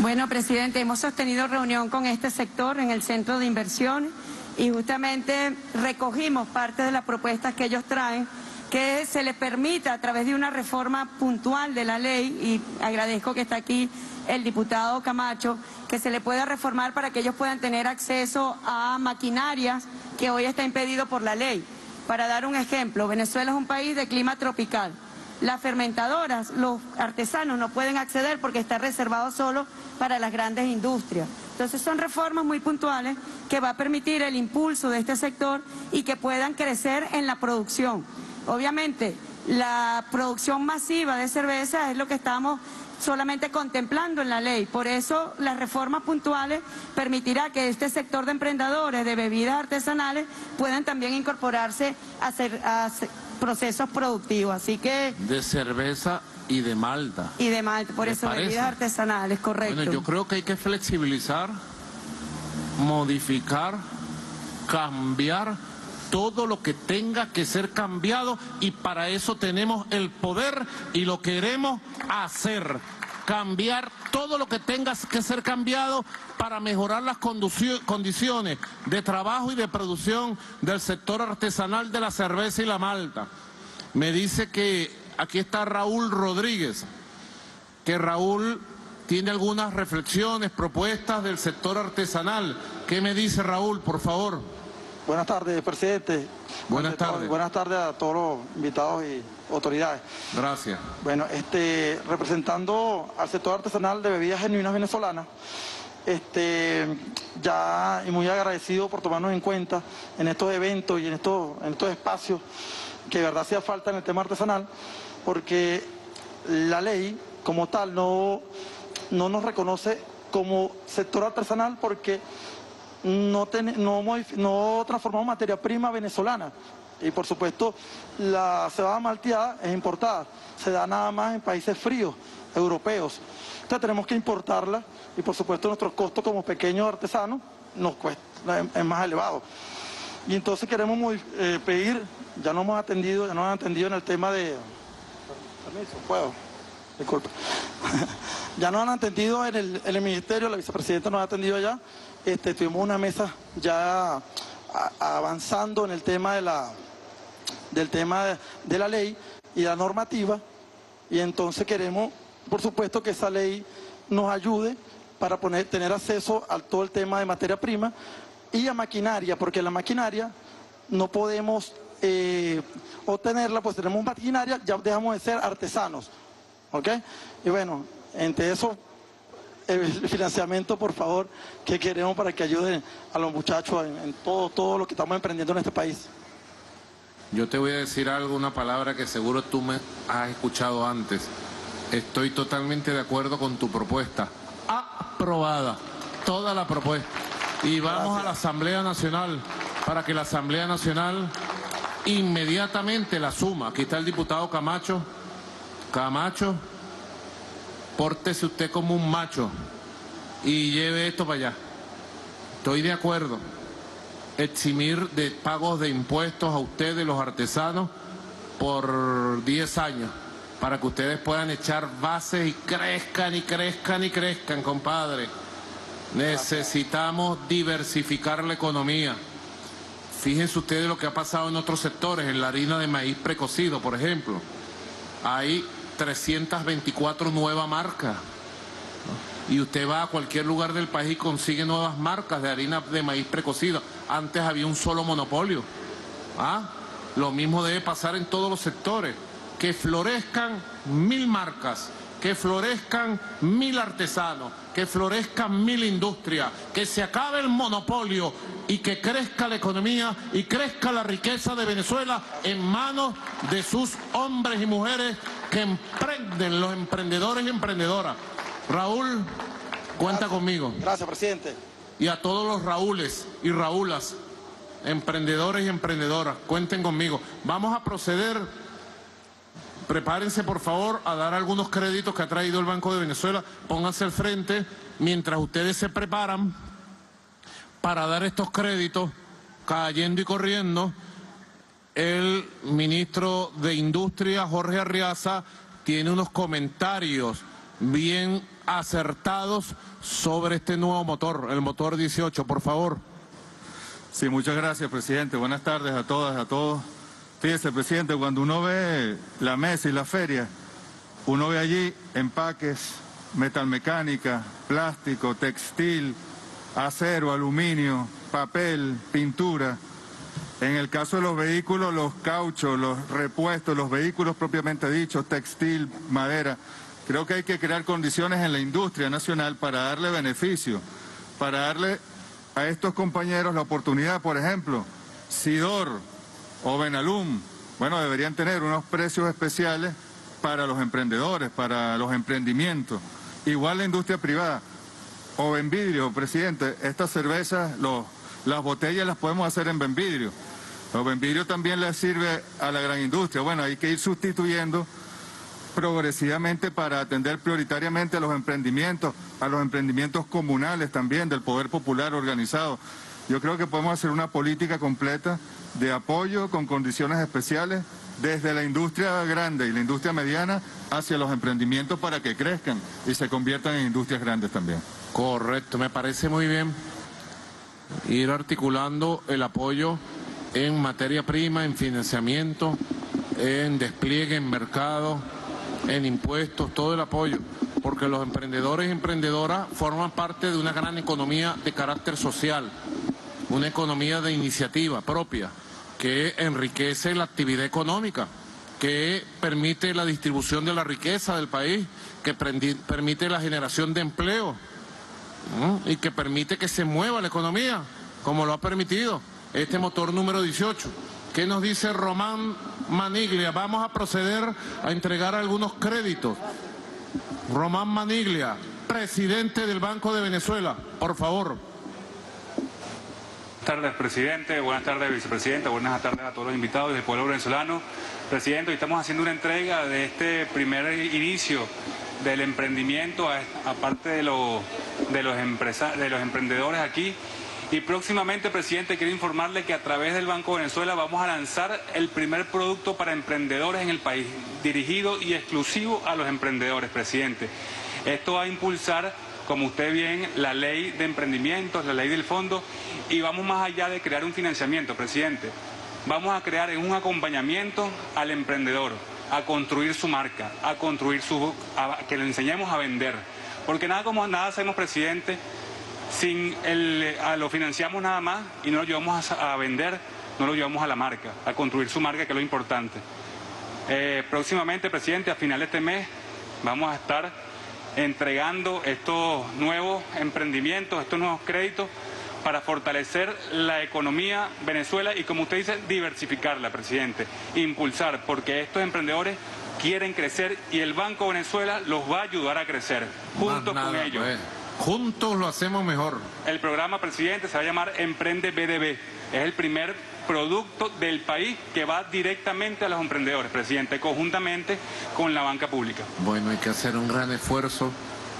Bueno, presidente, hemos sostenido reunión con este sector en el Centro de Inversiones y justamente recogimos parte de las propuestas que ellos traen, que se les permita a través de una reforma puntual de la ley, y agradezco que está aquí el diputado Camacho, que se le pueda reformar para que ellos puedan tener acceso a maquinarias que hoy está impedido por la ley. Para dar un ejemplo, Venezuela es un país de clima tropical. Las fermentadoras, los artesanos no pueden acceder porque está reservado solo para las grandes industrias. Entonces son reformas muy puntuales que va a permitir el impulso de este sector y que puedan crecer en la producción. Obviamente, la producción masiva de cerveza es lo que estamos solamente contemplando en la ley. Por eso las reformas puntuales permitirá que este sector de emprendedores de bebidas artesanales puedan también incorporarse a, hacer, a hacer procesos productivos. Así que... De cerveza y de malta. Y de malta, por eso parece? bebidas artesanales, correcto. Bueno, yo creo que hay que flexibilizar, modificar, cambiar todo lo que tenga que ser cambiado, y para eso tenemos el poder y lo queremos hacer. Cambiar todo lo que tenga que ser cambiado para mejorar las condiciones de trabajo y de producción del sector artesanal de la cerveza y la malta. Me dice que aquí está Raúl Rodríguez, que Raúl tiene algunas reflexiones, propuestas del sector artesanal. ¿Qué me dice Raúl, por favor? Buenas tardes, presidente. Buenas tardes. Buenas tardes a todos los invitados y autoridades. Gracias. Bueno, este, representando al sector artesanal de bebidas genuinas venezolanas, este, ya y muy agradecido por tomarnos en cuenta en estos eventos y en estos, en estos espacios que de verdad hacía falta en el tema artesanal, porque la ley como tal no, no nos reconoce como sector artesanal porque no, ten, no, no transformamos materia prima venezolana. Y por supuesto la cebada malteada es importada, se da nada más en países fríos, europeos. Entonces tenemos que importarla y por supuesto nuestros costos como pequeños artesanos nos cuesta, es más elevado. Y entonces queremos eh, pedir, ya no hemos atendido, ya no hemos atendido en el tema de... Permiso, ¿puedo? Disculpe. Ya nos han atendido en el, en el ministerio, la vicepresidenta nos ha atendido allá. Este, tuvimos una mesa ya a, avanzando en el tema de la del tema de, de la ley y la normativa, y entonces queremos, por supuesto, que esa ley nos ayude para poner, tener acceso a todo el tema de materia prima y a maquinaria, porque la maquinaria no podemos eh, obtenerla, pues tenemos maquinaria, ya dejamos de ser artesanos, ¿ok? Y bueno, entre eso, el financiamiento, por favor, que queremos para que ayuden a los muchachos en, en todo, todo lo que estamos emprendiendo en este país. Yo te voy a decir algo, una palabra que seguro tú me has escuchado antes. Estoy totalmente de acuerdo con tu propuesta. Aprobada. Toda la propuesta. Y vamos Gracias. a la Asamblea Nacional para que la Asamblea Nacional inmediatamente la suma. Aquí está el diputado Camacho. Camacho, pórtese usted como un macho y lleve esto para allá. Estoy de acuerdo. Eximir de pagos de impuestos a ustedes, los artesanos, por diez años, para que ustedes puedan echar bases y crezcan y crezcan y crezcan, compadre. Necesitamos diversificar la economía. Fíjense ustedes lo que ha pasado en otros sectores, en la harina de maíz precocido, por ejemplo. Hay trescientas veinticuatro nuevas marcas. Y usted va a cualquier lugar del país y consigue nuevas marcas de harina de maíz precocido. Antes había un solo monopolio. ¿Ah? Lo mismo debe pasar en todos los sectores. Que florezcan mil marcas, que florezcan mil artesanos, que florezcan mil industrias, que se acabe el monopolio y que crezca la economía y crezca la riqueza de Venezuela en manos de sus hombres y mujeres que emprenden, los emprendedores y emprendedoras. Raúl, cuenta Gracias. conmigo. Gracias, presidente. Y a todos los Raúles y Raúlas, emprendedores y emprendedoras, cuenten conmigo. Vamos a proceder, prepárense por favor a dar algunos créditos que ha traído el Banco de Venezuela. Pónganse al frente mientras ustedes se preparan para dar estos créditos, cayendo y corriendo. El ministro de Industria, Jorge Arriaza, tiene unos comentarios bien acertados sobre este nuevo motor, el motor dieciocho, por favor. Sí, muchas gracias, presidente. Buenas tardes a todas, a todos. Fíjese, presidente, cuando uno ve la mesa y la feria, uno ve allí empaques, metalmecánica, plástico, textil, acero, aluminio, papel, pintura. En el caso de los vehículos, los cauchos, los repuestos, los vehículos propiamente dichos, textil, madera. Creo que hay que crear condiciones en la industria nacional para darle beneficio, para darle a estos compañeros la oportunidad, por ejemplo, Sidor o Benalum, bueno, deberían tener unos precios especiales para los emprendedores, para los emprendimientos. Igual la industria privada. O Benvidrio, presidente, estas cervezas, los, las botellas las podemos hacer en Benvidrio. Los Benvidrio también les sirve a la gran industria. Bueno, hay que ir sustituyendo progresivamente para atender prioritariamente a los emprendimientos, a los emprendimientos comunales también, del poder popular organizado. Yo creo que podemos hacer una política completa de apoyo con condiciones especiales desde la industria grande y la industria mediana hacia los emprendimientos para que crezcan y se conviertan en industrias grandes también. Correcto, me parece muy bien ir articulando el apoyo en materia prima, en financiamiento, en despliegue, en mercado, en impuestos, todo el apoyo, porque los emprendedores y emprendedoras forman parte de una gran economía de carácter social, una economía de iniciativa propia, que enriquece la actividad económica, que permite la distribución de la riqueza del país, que permite la generación de empleo, ¿no? Y que permite que se mueva la economía, como lo ha permitido este motor número dieciocho. ¿Qué nos dice Román Maniglia? Vamos a proceder a entregar algunos créditos. Román Maniglia, presidente del Banco de Venezuela, por favor. Buenas tardes, presidente. Buenas tardes, vicepresidenta. Buenas tardes a todos los invitados del pueblo venezolano. Presidente, hoy estamos haciendo una entrega de este primer inicio del emprendimiento, aparte de, lo, de, los empresa, de los emprendedores aquí. Y próximamente, presidente, quiero informarle que a través del Banco de Venezuela vamos a lanzar el primer producto para emprendedores en el país, dirigido y exclusivo a los emprendedores, presidente. Esto va a impulsar, como usted bien, la ley de emprendimientos, la ley del fondo, y vamos más allá de crear un financiamiento, presidente. Vamos a crear un acompañamiento al emprendedor, a construir su marca, a construir su... a que le enseñemos a vender. Porque nada como nada hacemos, presidente, sin el, a, lo financiamos nada más y no lo llevamos a, a vender, no lo llevamos a la marca, a construir su marca, que es lo importante. Eh, próximamente, presidente, a final de este mes, vamos a estar entregando estos nuevos emprendimientos, estos nuevos créditos para fortalecer la economía Venezuela y, como usted dice, diversificarla, presidente, impulsar, porque estos emprendedores quieren crecer y el Banco de Venezuela los va a ayudar a crecer, junto con ellos. Pues. Juntos lo hacemos mejor. El programa, presidente, se va a llamar Emprende B D B. Es el primer producto del país que va directamente a los emprendedores, presidente, conjuntamente con la banca pública. Bueno, hay que hacer un gran esfuerzo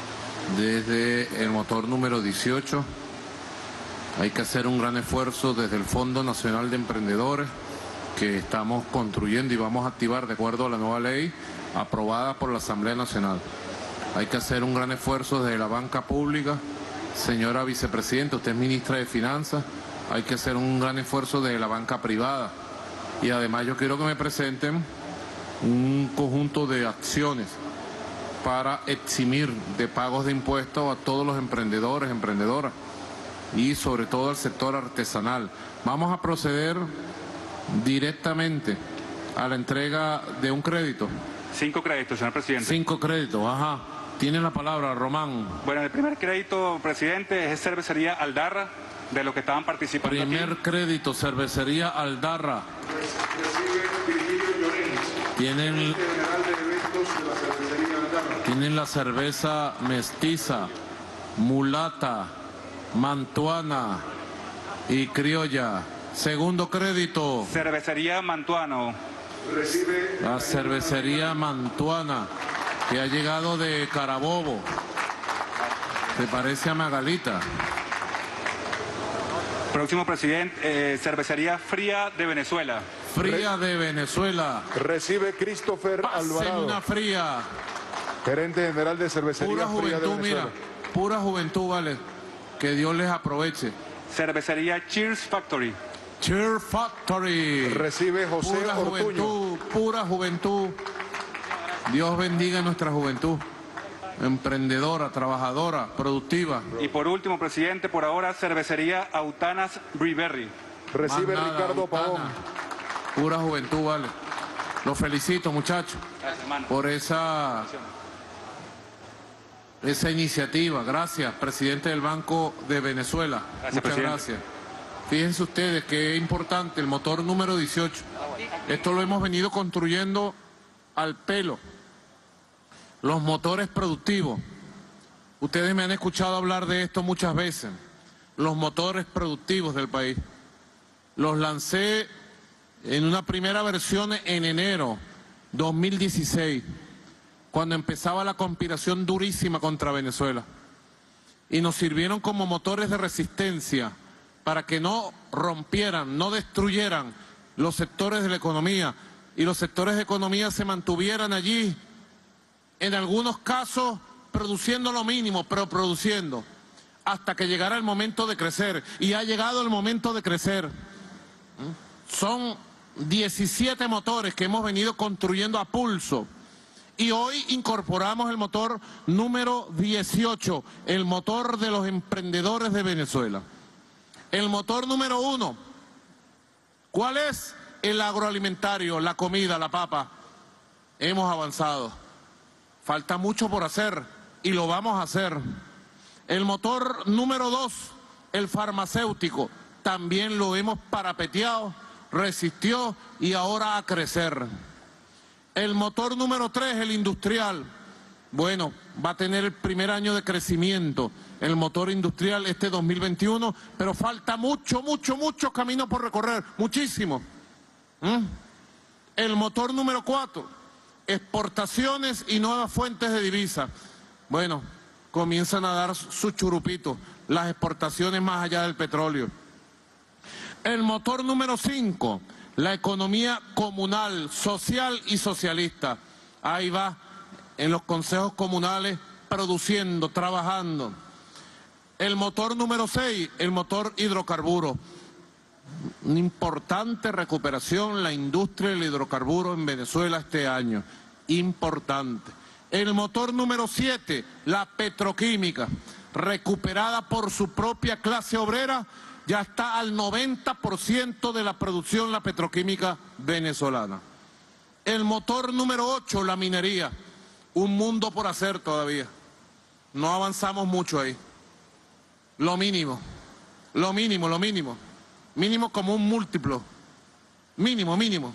desde el motor número dieciocho. Hay que hacer un gran esfuerzo desde el Fondo Nacional de Emprendedores, que estamos construyendo y vamos a activar de acuerdo a la nueva ley aprobada por la Asamblea Nacional. Hay que hacer un gran esfuerzo desde la banca pública. Señora vicepresidenta, usted es ministra de Finanzas. Hay que hacer un gran esfuerzo desde la banca privada. Y además yo quiero que me presenten un conjunto de acciones para eximir de pagos de impuestos a todos los emprendedores, emprendedoras y sobre todo al sector artesanal. Vamos a proceder directamente a la entrega de un crédito. Cinco créditos, señor presidente. Cinco créditos, ajá. Tiene la palabra, Román. Bueno, el primer crédito, presidente, es Cervecería Aldarra, de los que estaban participando. Primer aquí. crédito, Cervecería Aldarra. Recibe Virgilio Llorens, Tienen, general de eventos de la Cervecería Aldarra. tienen la cerveza mestiza, mulata, mantuana y criolla. Segundo crédito. Cervecería Mantuano. Recibe La cervecería Mantuana, que ha llegado de Carabobo. Se parece a Magalita. Próximo presidente, eh, Cervecería Fría de Venezuela. Fría de Venezuela. Recibe Christopher Pasen Alvarado. una fría. Gerente general de Cervecería Pura Fría de juventud, Venezuela. mira, pura juventud, vale. Que Dios les aproveche. Cervecería Cheers Factory. Cheer Factory. Recibe José Pura Ortuño. juventud, pura juventud. Dios bendiga a nuestra juventud. Emprendedora, trabajadora, productiva. Y por último, presidente, por ahora, Cervecería Autanas Brewery. Recibe Más nada, Ricardo Autana. Pavón. Pura juventud, vale. Los felicito, muchachos, Gracias, hermano. por esa, esa iniciativa. Gracias, presidente del Banco de Venezuela. Gracias, Muchas presidente. gracias. Fíjense ustedes que es importante el motor número dieciocho. Esto lo hemos venido construyendo al pelo. Los motores productivos. Ustedes me han escuchado hablar de esto muchas veces. Los motores productivos del país. Los lancé en una primera versión en enero dos mil dieciséis, cuando empezaba la conspiración durísima contra Venezuela. Y nos sirvieron como motores de resistencia para que no rompieran, no destruyeran los sectores de la economía y los sectores de economía se mantuvieran allí, en algunos casos produciendo lo mínimo, pero produciendo, hasta que llegara el momento de crecer. Y ha llegado el momento de crecer. Son diecisiete motores que hemos venido construyendo a pulso. Y hoy incorporamos el motor número dieciocho, el motor de los emprendedores de Venezuela. El motor número uno, ¿cuál es? El agroalimentario, la comida, la papa. Hemos avanzado. Falta mucho por hacer y lo vamos a hacer. El motor número dos, el farmacéutico, también lo hemos parapeteado, resistió y ahora a crecer. El motor número tres, el industrial, bueno, va a tener el primer año de crecimiento, el motor industrial este dos mil veintiuno, pero falta mucho, mucho, mucho camino por recorrer, muchísimo. ¿Mm? El motor número cuatro, exportaciones y nuevas fuentes de divisa. Bueno, comienzan a dar su churupito, las exportaciones más allá del petróleo. El motor número cinco, la economía comunal, social y socialista. Ahí va, en los consejos comunales, produciendo, trabajando. El motor número seis, el motor hidrocarburo. Una importante recuperación la industria del hidrocarburo en Venezuela este año. Importante. El motor número siete, la petroquímica, recuperada por su propia clase obrera, ya está al noventa por ciento de la producción la petroquímica venezolana. El motor número ocho, la minería, un mundo por hacer todavía. No avanzamos mucho ahí. Lo mínimo, lo mínimo, lo mínimo. Mínimo como un múltiplo. Mínimo, mínimo.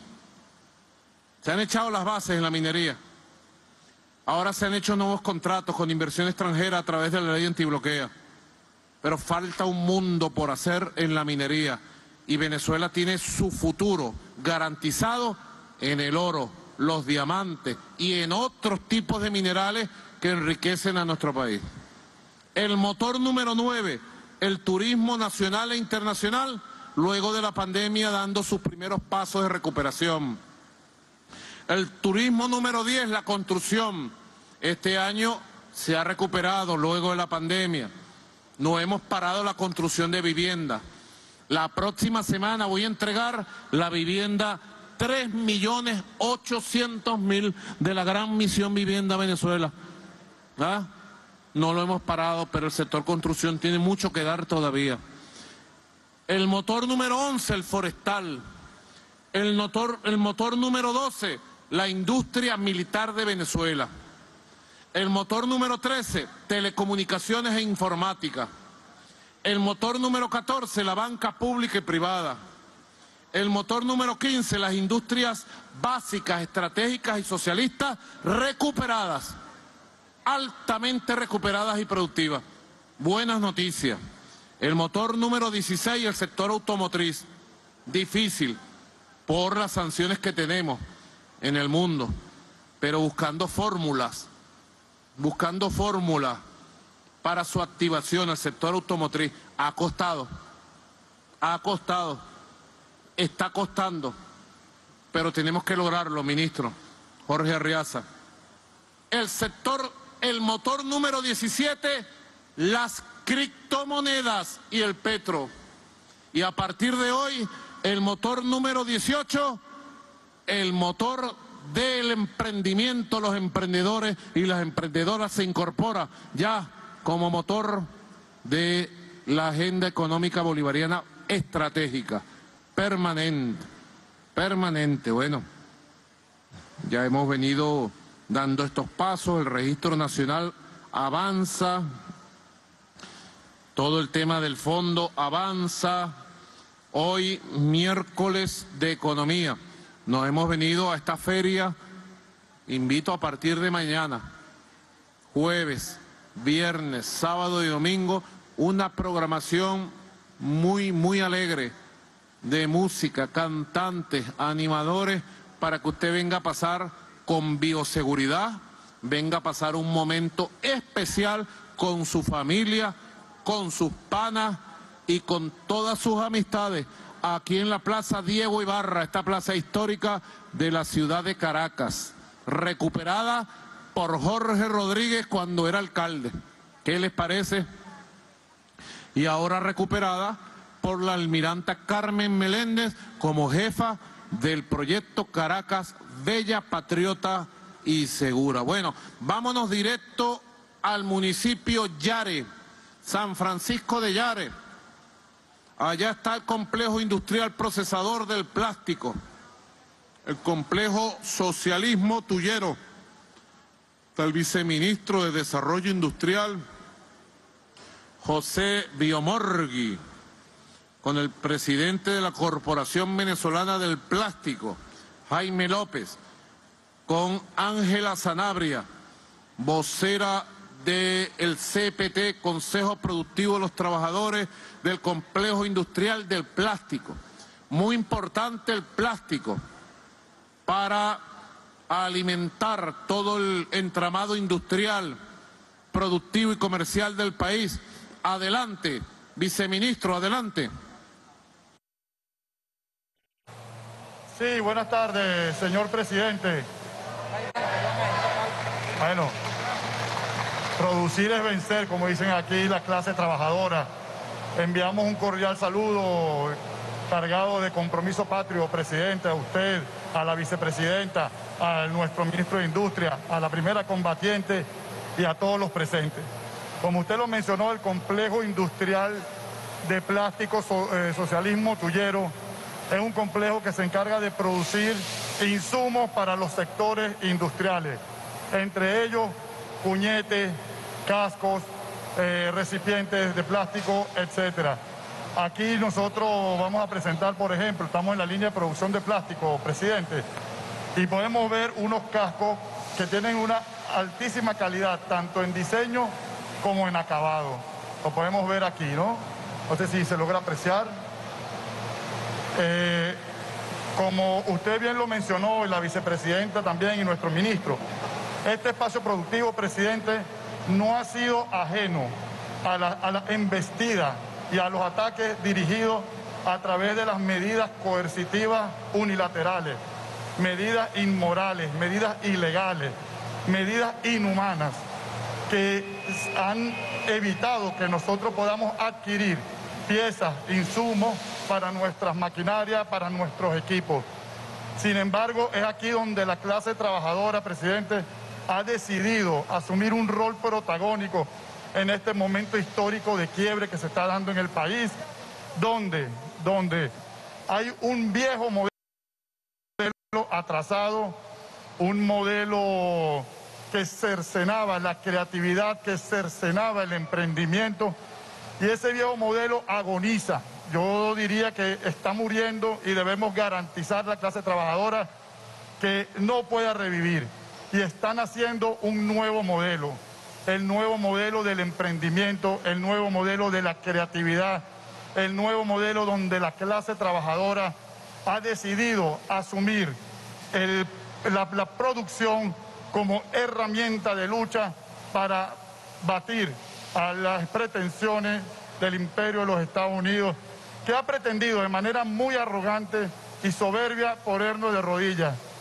Se han echado las bases en la minería. Ahora se han hecho nuevos contratos con inversión extranjera a través de la ley antibloquea. Pero falta un mundo por hacer en la minería. Y Venezuela tiene su futuro garantizado en el oro, los diamantes y en otros tipos de minerales que enriquecen a nuestro país. El motor número nueve, el turismo nacional e internacional, luego de la pandemia dando sus primeros pasos de recuperación. El turismo número diez, la construcción. Este año se ha recuperado luego de la pandemia. No hemos parado la construcción de vivienda. La próxima semana voy a entregar la vivienda tres millones ochocientos mil de la gran misión Vivienda Venezuela. ¿Ah? No lo hemos parado, pero el sector construcción tiene mucho que dar todavía. El motor número once, el forestal. El motor, el motor número doce, la industria militar de Venezuela. El motor número trece, telecomunicaciones e informática. El motor número catorce, la banca pública y privada. El motor número quince, las industrias básicas, estratégicas y socialistas recuperadas, altamente recuperadas y productivas. Buenas noticias. El motor número dieciséis, el sector automotriz. Difícil por las sanciones que tenemos en el mundo, pero buscando fórmulas, buscando fórmulas para su activación. El sector automotriz ha costado, ha costado, está costando, pero tenemos que lograrlo, ministro Jorge Arriaza. el sector, el motor número diecisiete, las criptomonedas y el petro. Y a partir de hoy, el motor número dieciocho, el motor del emprendimiento, los emprendedores y las emprendedoras se incorpora ya como motor de la agenda económica bolivariana estratégica, permanente, permanente. Bueno, ya hemos venido dando estos pasos, el registro nacional avanza, todo el tema del fondo avanza. Hoy, miércoles de economía, nos hemos venido a esta feria. Invito a partir de mañana, jueves, viernes, sábado y domingo, una programación muy, muy alegre de música, cantantes, animadores, para que usted venga a pasar con bioseguridad, venga a pasar un momento especial con su familia, con sus panas y con todas sus amistades, aquí en la Plaza Diego Ibarra, esta plaza histórica de la ciudad de Caracas, recuperada por Jorge Rodríguez cuando era alcalde. ¿Qué les parece? Y ahora recuperada por la almiranta Carmen Meléndez como jefa del proyecto Caracas Bella, Patriota y Segura. Bueno, vámonos directo al municipio Yare, San Francisco de Yare. Allá está el complejo industrial procesador del plástico, el complejo Socialismo Tuyero. Está el viceministro de Desarrollo Industrial, José Biomorgui, con el presidente de la Corporación Venezolana del Plástico, Jaime López, con Ángela Sanabria, vocera del C P T, Consejo Productivo de los Trabajadores del Complejo Industrial del Plástico. Muy importante el plástico para alimentar todo el entramado industrial, productivo y comercial del país. Adelante, viceministro, adelante. Sí, buenas tardes, señor presidente. Bueno, producir es vencer, como dicen aquí la clase trabajadora. Enviamos un cordial saludo cargado de compromiso patrio, presidente, a usted, a la vicepresidenta, a nuestro ministro de Industria, a la primera combatiente y a todos los presentes. Como usted lo mencionó, el complejo industrial de plástico so, eh, Socialismo Tuyero es un complejo que se encarga de producir insumos para los sectores industriales, entre ellos cuñetes, cascos, eh, recipientes de plástico, etcétera. Aquí nosotros vamos a presentar, por ejemplo, estamos en la línea de producción de plástico, presidente, y podemos ver unos cascos que tienen una altísima calidad, tanto en diseño como en acabado. Lo podemos ver aquí, ¿no? No sé si se logra apreciar. Eh, como usted bien lo mencionó, y la vicepresidenta también, y nuestro ministro, este espacio productivo, presidente, no ha sido ajeno a la, a la embestida y a los ataques dirigidos a través de las medidas coercitivas unilaterales, medidas inmorales, medidas ilegales, medidas inhumanas, que han evitado que nosotros podamos adquirir piezas, insumos para nuestras maquinarias, para nuestros equipos. Sin embargo, es aquí donde la clase trabajadora, presidente, ha decidido asumir un rol protagónico en este momento histórico de quiebre que se está dando en el país, donde, donde hay un viejo modelo atrasado, un modelo que cercenaba la creatividad, que cercenaba el emprendimiento, y ese viejo modelo agoniza. Yo diría que está muriendo y debemos garantizar a la clase trabajadora que no pueda revivir. Y están haciendo un nuevo modelo, el nuevo modelo del emprendimiento, el nuevo modelo de la creatividad, el nuevo modelo donde la clase trabajadora ha decidido asumir el, la, la producción como herramienta de lucha para batir a las pretensiones del imperio de los Estados Unidos, que ha pretendido de manera muy arrogante y soberbia ponernos de rodillas.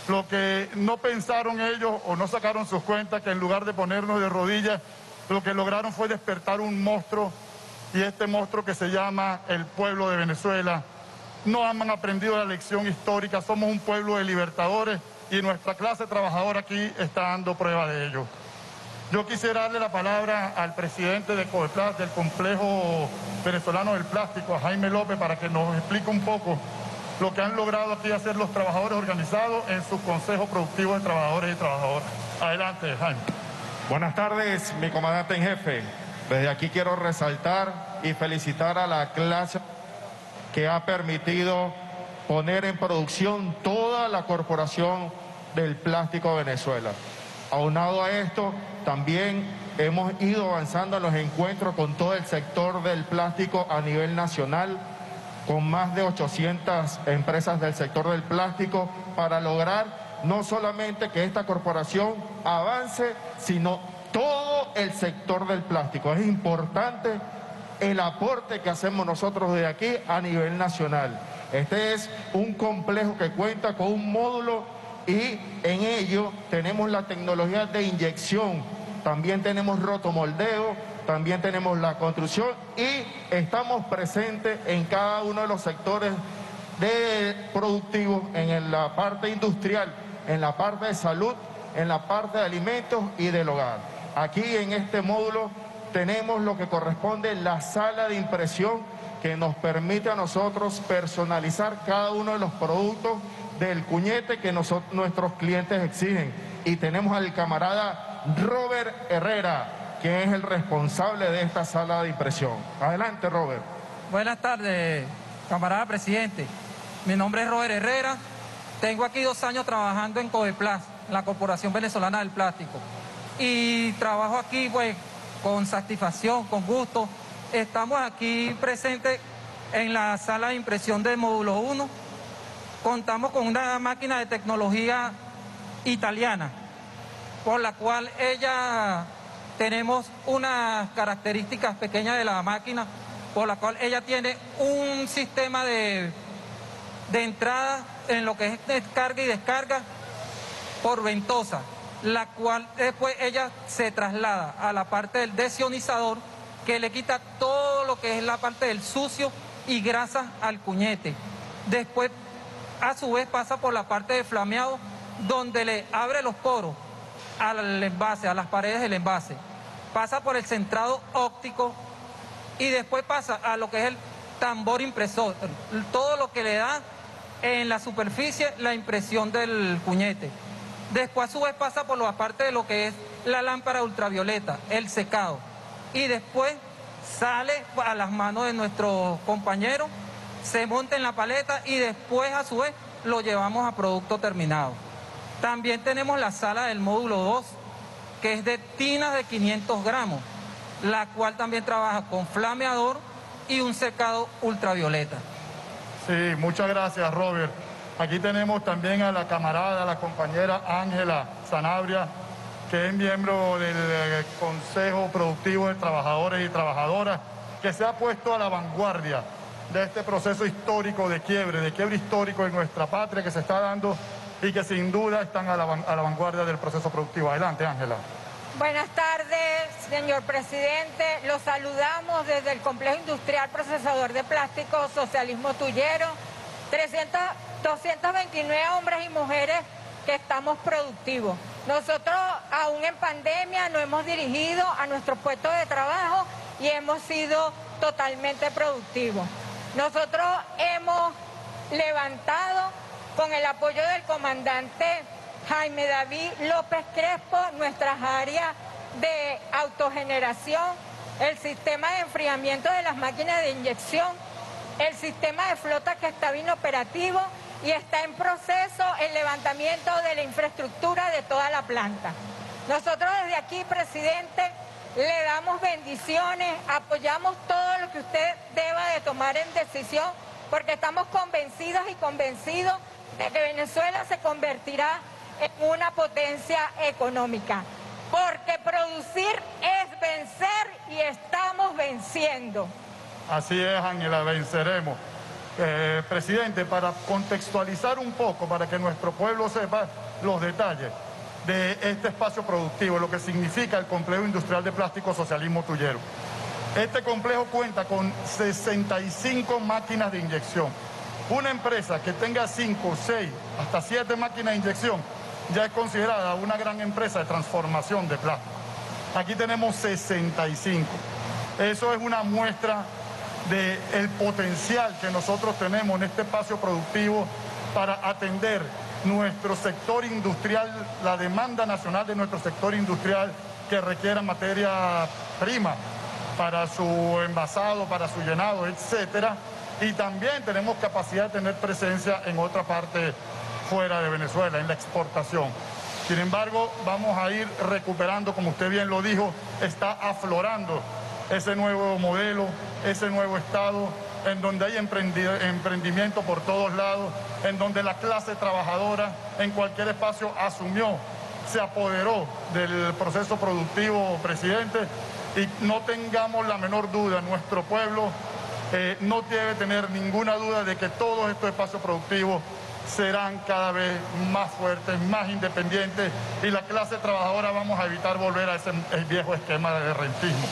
Lo que no pensaron ellos o no sacaron sus cuentas, que en lugar de ponernos de rodillas, lo que lograron fue despertar un monstruo, y este monstruo que se llama el pueblo de Venezuela. No han aprendido la lección histórica, somos un pueblo de libertadores y nuestra clase trabajadora aquí está dando prueba de ello. Yo quisiera darle la palabra al presidente de Codeplas, del Complejo Venezolano del Plástico, a Jaime López, para que nos explique un poco lo que han logrado aquí hacer los trabajadores organizados en su Consejo Productivo de Trabajadores y Trabajadoras. Adelante, Jaime. Buenas tardes, mi comandante en jefe. Desde aquí quiero resaltar y felicitar a la clase que ha permitido poner en producción toda la corporación del plástico de Venezuela. Aunado a esto, también hemos ido avanzando en los encuentros con todo el sector del plástico a nivel nacional, con más de ochocientas empresas del sector del plástico, para lograr no solamente que esta corporación avance, sino todo el sector del plástico. Es importante el aporte que hacemos nosotros de aquí a nivel nacional. Este es un complejo que cuenta con un módulo y en ello tenemos la tecnología de inyección, también tenemos rotomoldeo, también tenemos la construcción y estamos presentes en cada uno de los sectores de productivos, en la parte industrial, en la parte de salud, en la parte de alimentos y del hogar. Aquí en este módulo tenemos lo que corresponde la sala de impresión, que nos permite a nosotros personalizar cada uno de los productos del cuñete que nosotros, nuestros clientes exigen. Y tenemos al camarada Robert Herrera, que es el responsable de esta sala de impresión. Adelante, Robert. Buenas tardes, camarada presidente. Mi nombre es Robert Herrera. Tengo aquí dos años trabajando en Codeplas, la Corporación Venezolana del Plástico. Y trabajo aquí pues con satisfacción, con gusto. Estamos aquí presentes en la sala de impresión de módulo uno. Contamos con una máquina de tecnología italiana, por la cual ella tenemos unas características pequeñas de la máquina, por la cual ella tiene un sistema de, de entrada en lo que es descarga y descarga por ventosa, la cual después ella se traslada a la parte del desionizador, que le quita todo lo que es la parte del sucio y grasa al cuñete. Después, a su vez, pasa por la parte de flameado, donde le abre los poros al envase, a las paredes del envase. Pasa por el centrado óptico y después pasa a lo que es el tambor impresor, todo lo que le da en la superficie la impresión del cuñete. Después, a su vez, pasa por la parte de lo que es la lámpara ultravioleta, el secado. Y después sale a las manos de nuestros compañeros, se monta en la paleta y después a su vez lo llevamos a producto terminado. También tenemos la sala del módulo dos, que es de tinas de quinientos gramos, la cual también trabaja con flameador y un secado ultravioleta. Sí, muchas gracias, Robert. Aquí tenemos también a la camarada, la compañera Ángela Sanabria, que es miembro del Consejo Productivo de Trabajadores y Trabajadoras, que se ha puesto a la vanguardia de este proceso histórico de quiebre, de quiebre histórico en nuestra patria que se está dando y que sin duda están a la, a la vanguardia del proceso productivo. Adelante, Ángela. Buenas tardes, señor presidente. Los saludamos desde el Complejo Industrial Procesador de Plástico Socialismo Tuyero. trescientos, doscientos veintinueve hombres y mujeres que estamos productivos. Nosotros, aún en pandemia, nos hemos dirigido a nuestros puestos de trabajo y hemos sido totalmente productivos. Nosotros hemos levantado, con el apoyo del comandante Jaime David López Crespo, nuestras áreas de autogeneración, el sistema de enfriamiento de las máquinas de inyección, el sistema de flota que está bien operativo y está en proceso el levantamiento de la infraestructura de toda la planta. Nosotros desde aquí, presidente, le damos bendiciones, apoyamos todo lo que usted deba de tomar en decisión, porque estamos convencidos y convencidos de que Venezuela se convertirá en una potencia económica, porque producir es vencer y estamos venciendo. Así es, Ángela, venceremos. Eh, presidente, para contextualizar un poco, para que nuestro pueblo sepa los detalles de este espacio productivo, lo que significa el complejo industrial de plástico Socialismo Tuyero. Este complejo cuenta con sesenta y cinco máquinas de inyección. Una empresa que tenga cinco, seis, hasta siete máquinas de inyección ya es considerada una gran empresa de transformación de plástico. Aquí tenemos sesenta y cinco. Eso es una muestra del potencial que nosotros tenemos en este espacio productivo para atender nuestro sector industrial, la demanda nacional de nuestro sector industrial que requiera materia prima para su envasado, para su llenado, etcétera. Y también tenemos capacidad de tener presencia en otra parte fuera de Venezuela, en la exportación. Sin embargo, vamos a ir recuperando, como usted bien lo dijo, está aflorando ese nuevo modelo, ese nuevo Estado, en donde hay emprendimiento por todos lados, en donde la clase trabajadora en cualquier espacio asumió, se apoderó del proceso productivo, presidente, y no tengamos la menor duda, nuestro pueblo eh, no debe tener ninguna duda de que todos estos espacios productivos serán cada vez más fuertes, más independientes, y la clase trabajadora vamos a evitar volver a ese el viejo esquema de rentismo.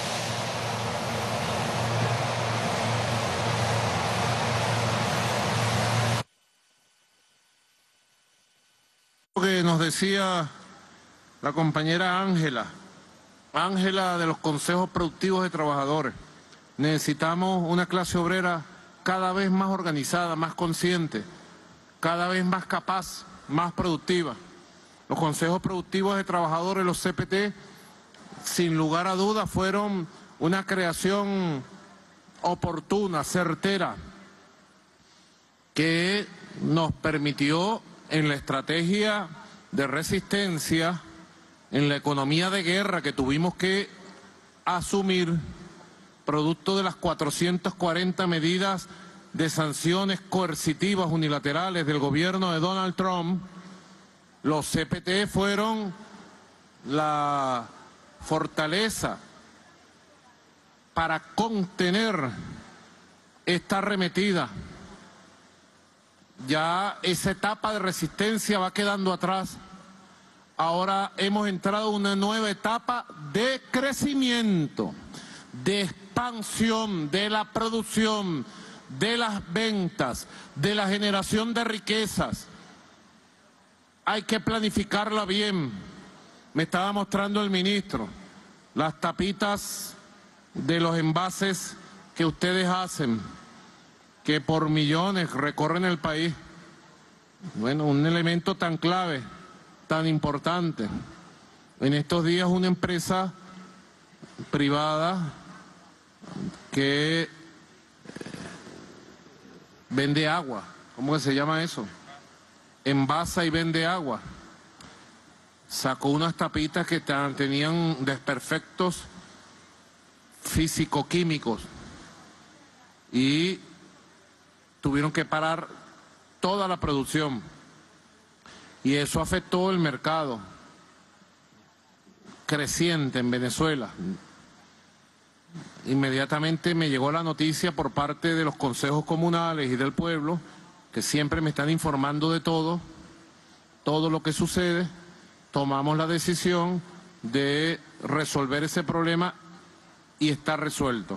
Que nos decía la compañera Ángela, Ángela de los consejos productivos de trabajadores. Necesitamos una clase obrera cada vez más organizada, más consciente, cada vez más capaz, más productiva. Los consejos productivos de trabajadores, los C P T, sin lugar a dudas fueron una creación oportuna, certera, que nos permitió en la estrategia de resistencia, en la economía de guerra que tuvimos que asumir, producto de las cuatrocientas cuarenta medidas de sanciones coercitivas unilaterales del gobierno de Donald Trump, los C P T fueron la fortaleza para contener esta arremetida. Ya esa etapa de resistencia va quedando atrás. Ahora hemos entrado en una nueva etapa de crecimiento, de expansión de la producción, de las ventas, de la generación de riquezas. Hay que planificarla bien. Me estaba mostrando el ministro las tapitas de los envases que ustedes hacen, que por millones recorren el país. Bueno, un elemento tan clave, tan importante. En estos días una empresa privada que vende agua, ¿cómo que se llama eso? Envasa y vende agua. Sacó unas tapitas que tenían desperfectos físico-químicos y tuvieron que parar toda la producción, y eso afectó el mercado creciente en Venezuela. Inmediatamente me llegó la noticia por parte de los consejos comunales y del pueblo, que siempre me están informando de todo, todo lo que sucede. Tomamos la decisión de resolver ese problema y está resuelto.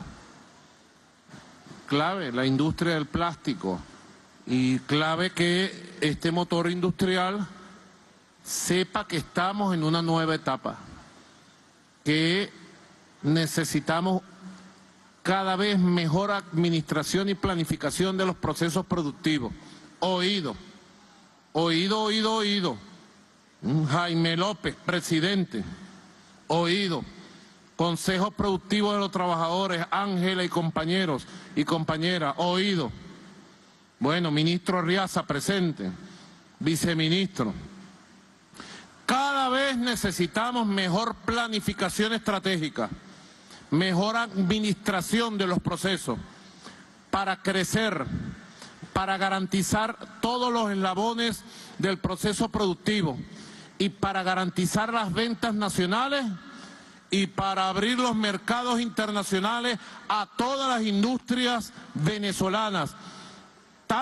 Clave la industria del plástico, y clave que este motor industrial sepa que estamos en una nueva etapa, que necesitamos cada vez mejor administración y planificación de los procesos productivos. Oído, oído, oído, oído. Jaime López, presidente, oído. Consejos productivos de los trabajadores, Ángela y compañeros y compañeras, oído. Bueno, ministro Arriaza, presente, viceministro. Cada vez necesitamos mejor planificación estratégica, mejor administración de los procesos para crecer, para garantizar todos los eslabones del proceso productivo y para garantizar las ventas nacionales y para abrir los mercados internacionales a todas las industrias venezolanas,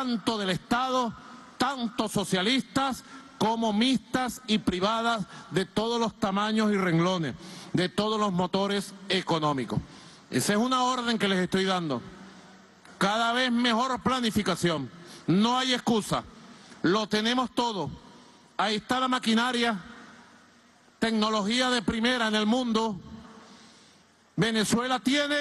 tanto del Estado, tanto socialistas como mixtas y privadas, de todos los tamaños y renglones, de todos los motores económicos. Esa es una orden que les estoy dando. Cada vez mejor planificación. No hay excusa. Lo tenemos todo. Ahí está la maquinaria, tecnología de primera en el mundo. Venezuela tiene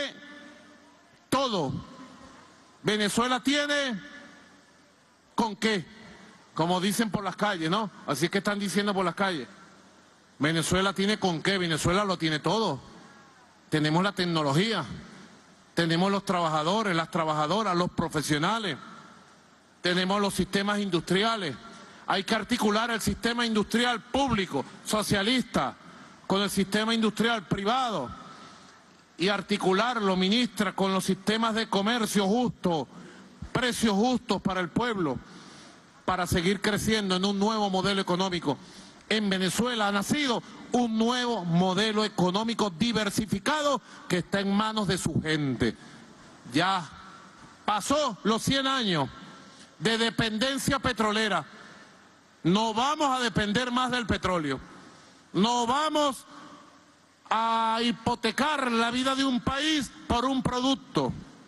todo. Venezuela tiene ¿con qué? Como dicen por las calles, ¿no? Así es que están diciendo por las calles. Venezuela tiene con qué, Venezuela lo tiene todo. Tenemos la tecnología, tenemos los trabajadores, las trabajadoras, los profesionales, tenemos los sistemas industriales. Hay que articular el sistema industrial público, socialista, con el sistema industrial privado y articularlo, ministra, con los sistemas de comercio justo, precios justos para el pueblo, para seguir creciendo en un nuevo modelo económico. En Venezuela ha nacido un nuevo modelo económico diversificado que está en manos de su gente. Ya pasó los cien años de dependencia petrolera. No vamos a depender más del petróleo. No vamos a hipotecar la vida de un país por un producto.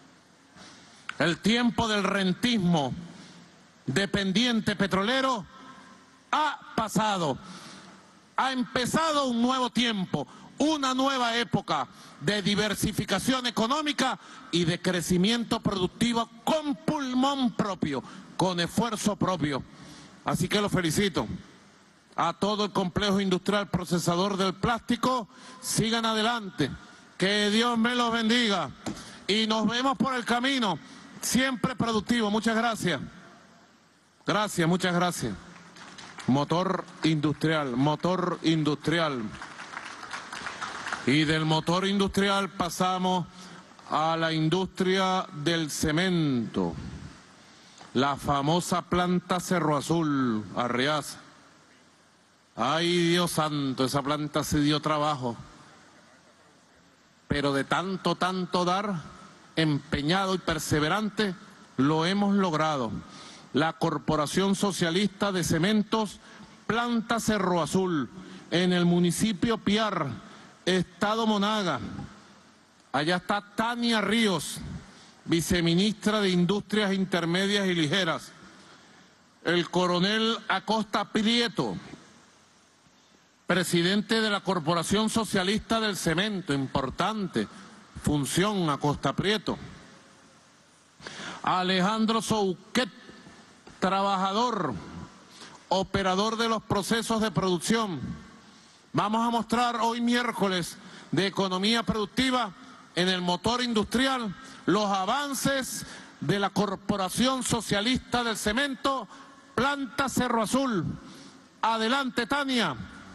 El tiempo del rentismo dependiente petrolero ha pasado. Ha empezado un nuevo tiempo, una nueva época de diversificación económica y de crecimiento productivo con pulmón propio, con esfuerzo propio. Así que los felicito a todo el complejo industrial procesador del plástico. Sigan adelante, que Dios me los bendiga y nos vemos por el camino, siempre productivo. Muchas gracias. Gracias, muchas gracias. Motor industrial, motor industrial. Y del motor industrial pasamos a la industria del cemento. La famosa planta Cerro Azul, Arriaza. Ay, Dios santo, esa planta se dio trabajo. Pero de tanto, tanto dar, empeñado y perseverante, lo hemos logrado. La Corporación Socialista de Cementos, Planta Cerro Azul, en el municipio Piar, Estado Monaga. Allá está Tania Ríos, viceministra de Industrias Intermedias y Ligeras. El coronel Acosta Prieto, presidente de la Corporación Socialista del Cemento, importante función Acosta Prieto. Alejandro Souquet, trabajador, operador de los procesos de producción. Vamos a mostrar hoy miércoles de economía productiva en el motor industrial los avances de la Corporación Socialista del Cemento, Planta Cerro Azul. Adelante, Tania.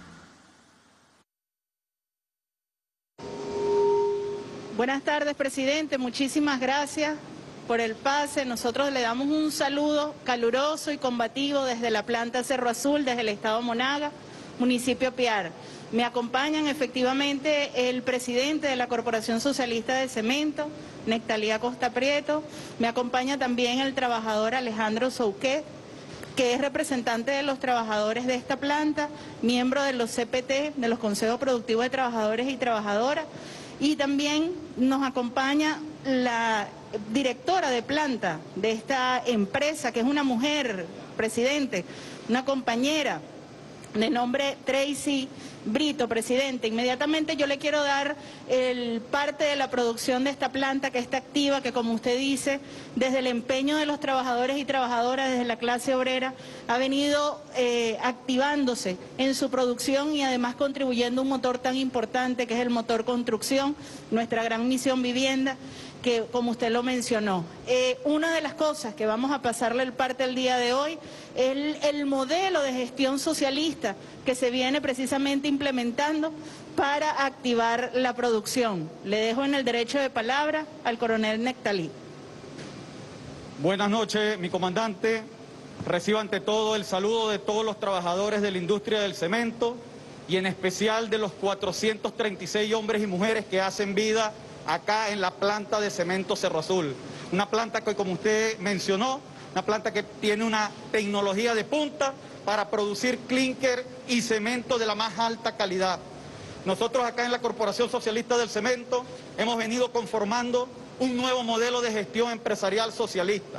Buenas tardes, presidente. Muchísimas gracias por el pase. Nosotros le damos un saludo caluroso y combativo desde la planta Cerro Azul, desde el estado Monaga, municipio Piar. Me acompañan efectivamente el presidente de la Corporación Socialista de Cemento, Nectalí Acosta Prieto. Me acompaña también el trabajador Alejandro Souquet, que es representante de los trabajadores de esta planta, miembro de los C P T, de los Consejos Productivos de Trabajadores y Trabajadoras. Y también nos acompaña la directora de planta de esta empresa, que es una mujer, presidente, una compañera de nombre Tracy Brito, presidente. Inmediatamente yo le quiero dar el parte de la producción de esta planta que está activa, que como usted dice, desde el empeño de los trabajadores y trabajadoras, desde la clase obrera, ha venido eh, activándose en su producción y además contribuyendo a un motor tan importante que es el motor construcción, nuestra gran misión vivienda, que como usted lo mencionó. Eh, una de las cosas que vamos a pasarle el parte el día de hoy es el, el modelo de gestión socialista que se viene precisamente implementando para activar la producción. Le dejo en el derecho de palabra al coronel Nectalí. Buenas noches, mi comandante. Recibo ante todo el saludo de todos los trabajadores de la industria del cemento y en especial de los cuatrocientos treinta y seis hombres y mujeres que hacen vida acá en la planta de cemento Cerro Azul. Una planta que, como usted mencionó, una planta que tiene una tecnología de punta para producir clínker y cemento de la más alta calidad. Nosotros acá en la Corporación Socialista del Cemento hemos venido conformando un nuevo modelo de gestión empresarial socialista,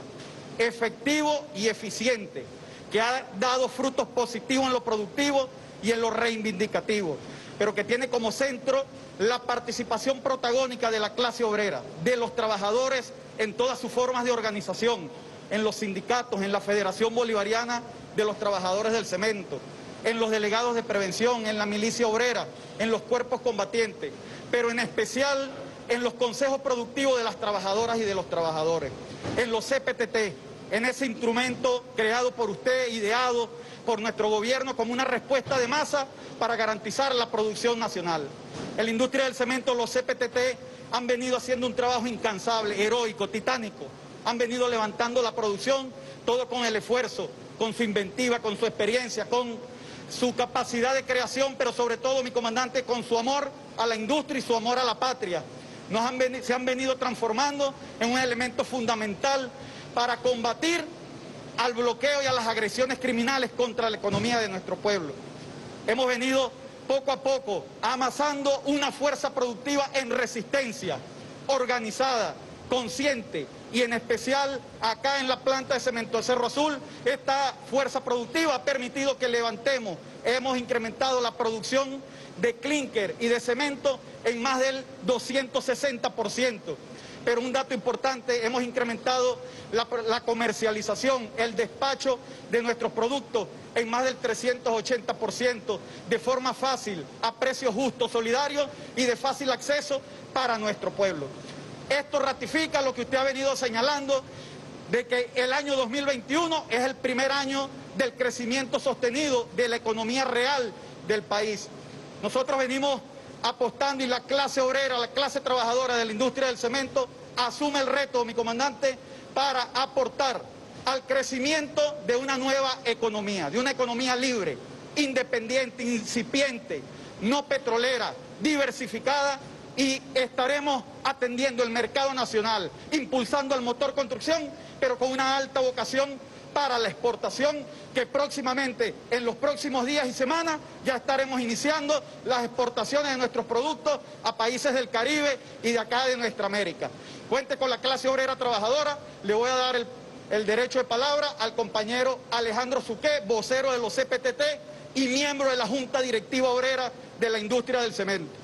efectivo y eficiente, que ha dado frutos positivos en lo productivo y en lo reivindicativo, pero que tiene como centro la participación protagónica de la clase obrera, de los trabajadores en todas sus formas de organización, en los sindicatos, en la Federación Bolivariana de los Trabajadores del Cemento, en los delegados de prevención, en la milicia obrera, en los cuerpos combatientes, pero en especial en los consejos productivos de las trabajadoras y de los trabajadores, en los C P T T, en ese instrumento creado por usted, ideado por nuestro gobierno como una respuesta de masa para garantizar la producción nacional. En la industria del cemento, los C P T T han venido haciendo un trabajo incansable, heroico, titánico, han venido levantando la producción, todo con el esfuerzo, con su inventiva, con su experiencia, con su capacidad de creación, pero sobre todo, mi comandante, con su amor a la industria y su amor a la patria. Nos han venido, se han venido transformando en un elemento fundamental para combatir al bloqueo y a las agresiones criminales contra la economía de nuestro pueblo. Hemos venido poco a poco amasando una fuerza productiva en resistencia, organizada, consciente, y en especial acá en la planta de cemento de Cerro Azul, esta fuerza productiva ha permitido que levantemos, hemos incrementado la producción de clínker y de cemento en más del doscientos sesenta por ciento. Pero un dato importante, hemos incrementado la, la comercialización, el despacho de nuestros productos en más del trescientos ochenta por ciento, de forma fácil, a precios justos, solidarios y de fácil acceso para nuestro pueblo. Esto ratifica lo que usted ha venido señalando, de que el año dos mil veintiuno es el primer año del crecimiento sostenido de la economía real del país. Nosotros venimos apostando y la clase obrera, la clase trabajadora de la industria del cemento asume el reto, mi comandante, para aportar al crecimiento de una nueva economía, de una economía libre, independiente, incipiente, no petrolera, diversificada, y estaremos atendiendo el mercado nacional, impulsando el motor construcción, pero con una alta vocación para la exportación, que próximamente, en los próximos días y semanas, ya estaremos iniciando las exportaciones de nuestros productos a países del Caribe y de acá de nuestra América. Cuente con la clase obrera trabajadora. Le voy a dar el, el derecho de palabra al compañero Alejandro Suqué, vocero de los C P T T y miembro de la Junta Directiva Obrera de la Industria del Cemento.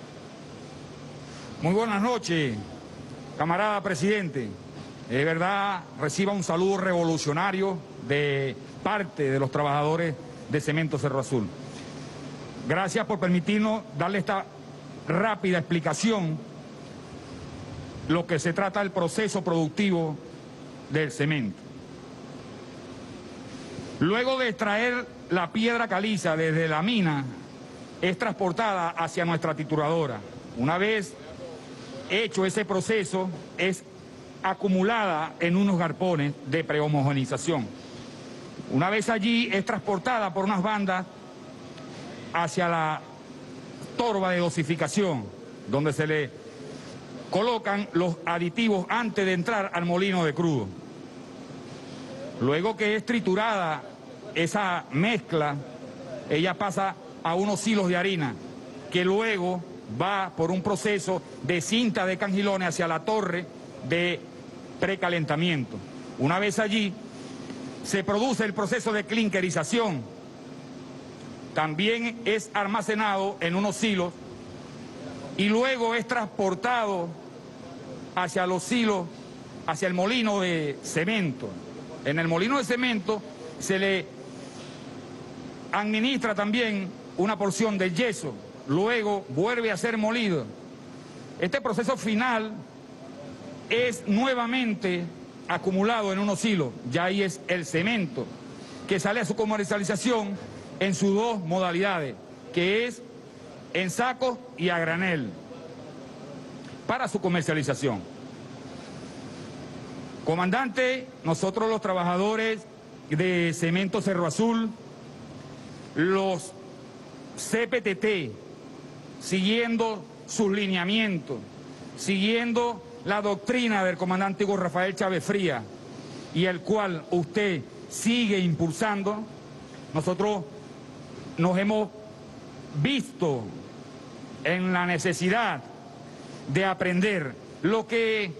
Muy buenas noches, camarada presidente. De verdad, reciba un saludo revolucionario de parte de los trabajadores de Cemento Cerro Azul. Gracias por permitirnos darle esta rápida explicación lo que se trata del proceso productivo del cemento. Luego de extraer la piedra caliza desde la mina, es transportada hacia nuestra trituradora. Una vez hecho ese proceso, es acumulada en unos galpones de prehomogenización. Una vez allí, es transportada por unas bandas hacia la torba de dosificación, donde se le colocan los aditivos antes de entrar al molino de crudo. Luego que es triturada esa mezcla, ella pasa a unos hilos de harina, que luego va por un proceso de cinta de cangilones hacia la torre de precalentamiento. Una vez allí, se produce el proceso de clinkerización. También es almacenado en unos hilos y luego es transportado hacia los hilos, hacia el molino de cemento. En el molino de cemento se le administra también una porción de yeso, luego vuelve a ser molido. Este proceso final es nuevamente acumulado en unos hilos, ya ahí es el cemento, que sale a su comercialización en sus dos modalidades, que es en saco y a granel, para su comercialización. Comandante, nosotros los trabajadores de Cemento Cerro Azul, los C P T T, siguiendo sus lineamientos, siguiendo la doctrina del comandante Hugo Rafael Chávez Frías, y el cual usted sigue impulsando, nosotros nos hemos visto en la necesidad de aprender lo que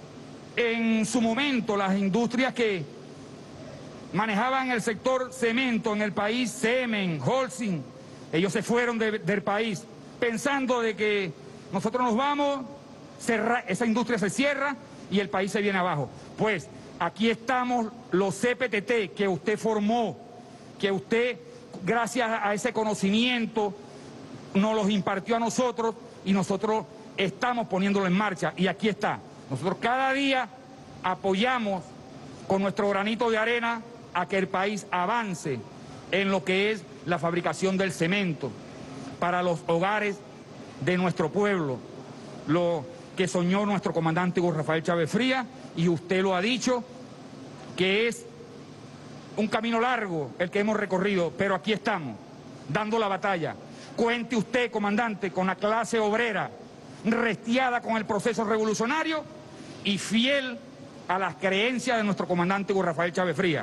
en su momento las industrias que manejaban el sector cemento en el país, Semen, Holcim, ellos se fueron de, del país pensando de que nosotros nos vamos, cerra, esa industria se cierra y el país se viene abajo. Pues aquí estamos los C P T T que usted formó, que usted, gracias a ese conocimiento, nos los impartió a nosotros y nosotros estamos poniéndolo en marcha. Y aquí está. Nosotros cada día apoyamos con nuestro granito de arena a que el país avance en lo que es la fabricación del cemento para los hogares de nuestro pueblo, lo que soñó nuestro comandante Hugo Rafael Chávez Frías, y usted lo ha dicho, que es un camino largo el que hemos recorrido, pero aquí estamos, dando la batalla. Cuente usted, comandante, con la clase obrera, restiada con el proceso revolucionario y fiel a las creencias de nuestro comandante Hugo Rafael Chávez Frías.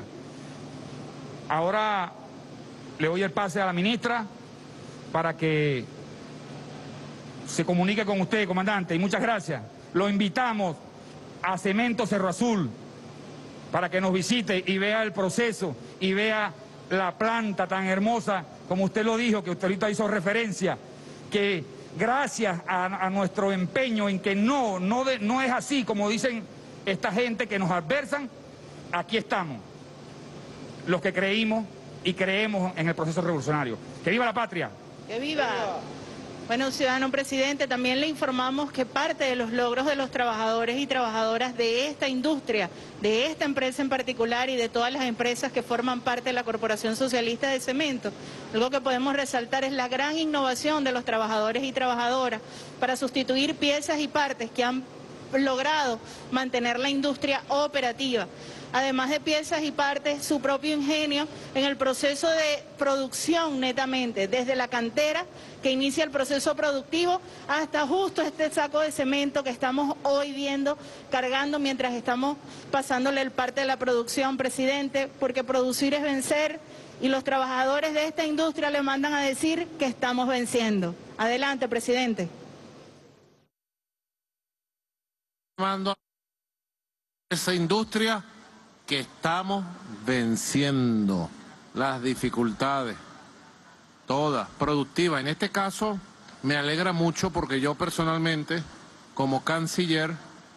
Ahora le doy el pase a la ministra para que se comunique con usted, comandante, y muchas gracias. Lo invitamos a Cemento Cerro Azul para que nos visite y vea el proceso y vea la planta tan hermosa, como usted lo dijo, que usted ahorita hizo referencia, que gracias a, a nuestro empeño en que no, no, de, no es así como dicen esta gente que nos adversan, aquí estamos, los que creímos y creemos en el proceso revolucionario. ¡Que viva la patria! ¡Que viva! Bueno, ciudadano presidente, también le informamos que parte de los logros de los trabajadores y trabajadoras de esta industria, de esta empresa en particular y de todas las empresas que forman parte de la Corporación Socialista de Cemento, algo que podemos resaltar es la gran innovación de los trabajadores y trabajadoras para sustituir piezas y partes que han logrado mantener la industria operativa. Además de piezas y partes, su propio ingenio en el proceso de producción netamente, desde la cantera que inicia el proceso productivo hasta justo este saco de cemento que estamos hoy viendo, cargando mientras estamos pasándole el parte de la producción, presidente, porque producir es vencer y los trabajadores de esta industria le mandan a decir que estamos venciendo. Adelante, presidente. Mando a esa industria que estamos venciendo las dificultades, todas, productivas. En este caso me alegra mucho porque yo personalmente, como canciller,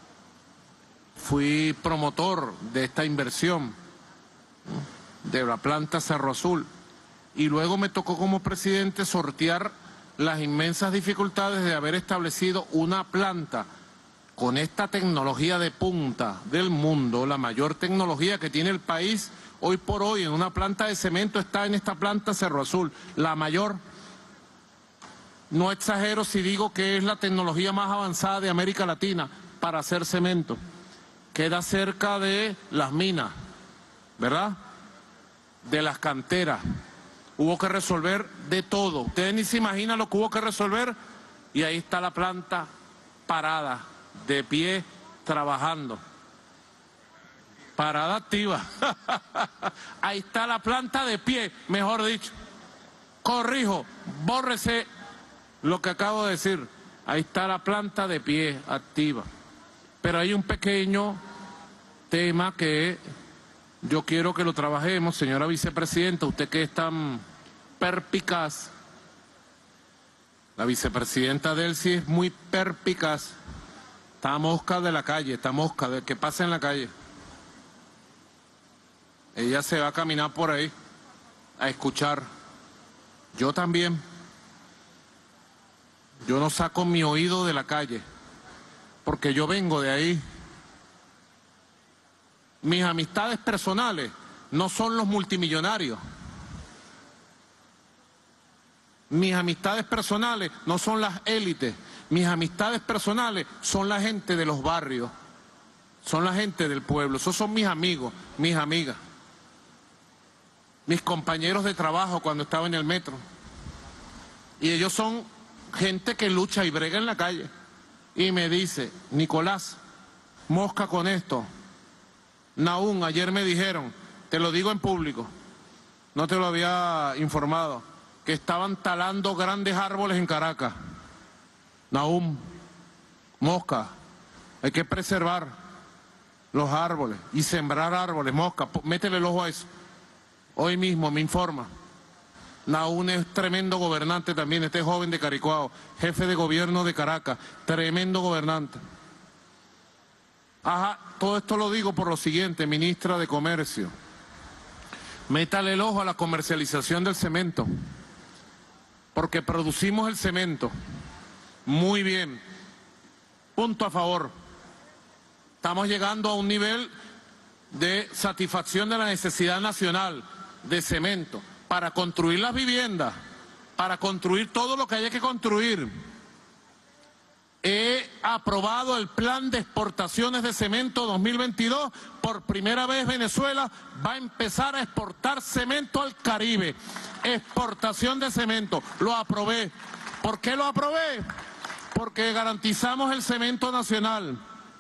fui promotor de esta inversión de la planta Cerro Azul y luego me tocó como presidente sortear las inmensas dificultades de haber establecido una planta con esta tecnología de punta del mundo, la mayor tecnología que tiene el país hoy por hoy en una planta de cemento está en esta planta Cerro Azul, la mayor. No exagero si digo que es la tecnología más avanzada de América Latina para hacer cemento. Queda cerca de las minas, ¿verdad? De las canteras. Hubo que resolver de todo. Ustedes ni se imaginan lo que hubo que resolver y ahí está la planta parada, de pie, trabajando. Parada activa. Ahí está la planta de pie, mejor dicho. Corrijo, bórrese lo que acabo de decir. Ahí está la planta de pie, activa. Pero hay un pequeño tema que yo quiero que lo trabajemos, señora vicepresidenta, usted que es tan perspicaz. La vicepresidenta Delcy es muy perspicaz. Está mosca de la calle, está mosca de que pase en la calle. Ella se va a caminar por ahí a escuchar. Yo también. Yo no saco mi oído de la calle, porque yo vengo de ahí. Mis amistades personales no son los multimillonarios. Mis amistades personales no son las élites. Mis amistades personales son la gente de los barrios, son la gente del pueblo. Esos son mis amigos, mis amigas, mis compañeros de trabajo cuando estaba en el metro. Y ellos son gente que lucha y brega en la calle. Y me dice, Nicolás, mosca con esto. Nahum, ayer me dijeron, te lo digo en público, no te lo había informado, que estaban talando grandes árboles en Caracas. Nahum, Mosca, hay que preservar los árboles y sembrar árboles. Mosca, métele el ojo a eso. Hoy mismo me informa. Nahum es tremendo gobernante también, este joven de Caricuao, jefe de gobierno de Caracas, tremendo gobernante. Ajá, todo esto lo digo por lo siguiente, ministra de Comercio. Métale el ojo a la comercialización del cemento, porque producimos el cemento muy bien. Punto a favor. Estamos llegando a un nivel de satisfacción de la necesidad nacional de cemento para construir las viviendas, para construir todo lo que haya que construir. He aprobado el plan de exportaciones de cemento dos mil veintidós. Por primera vez Venezuela va a empezar a exportar cemento al Caribe. Exportación de cemento. Lo aprobé. ¿Por qué lo aprobé? Porque garantizamos el cemento nacional.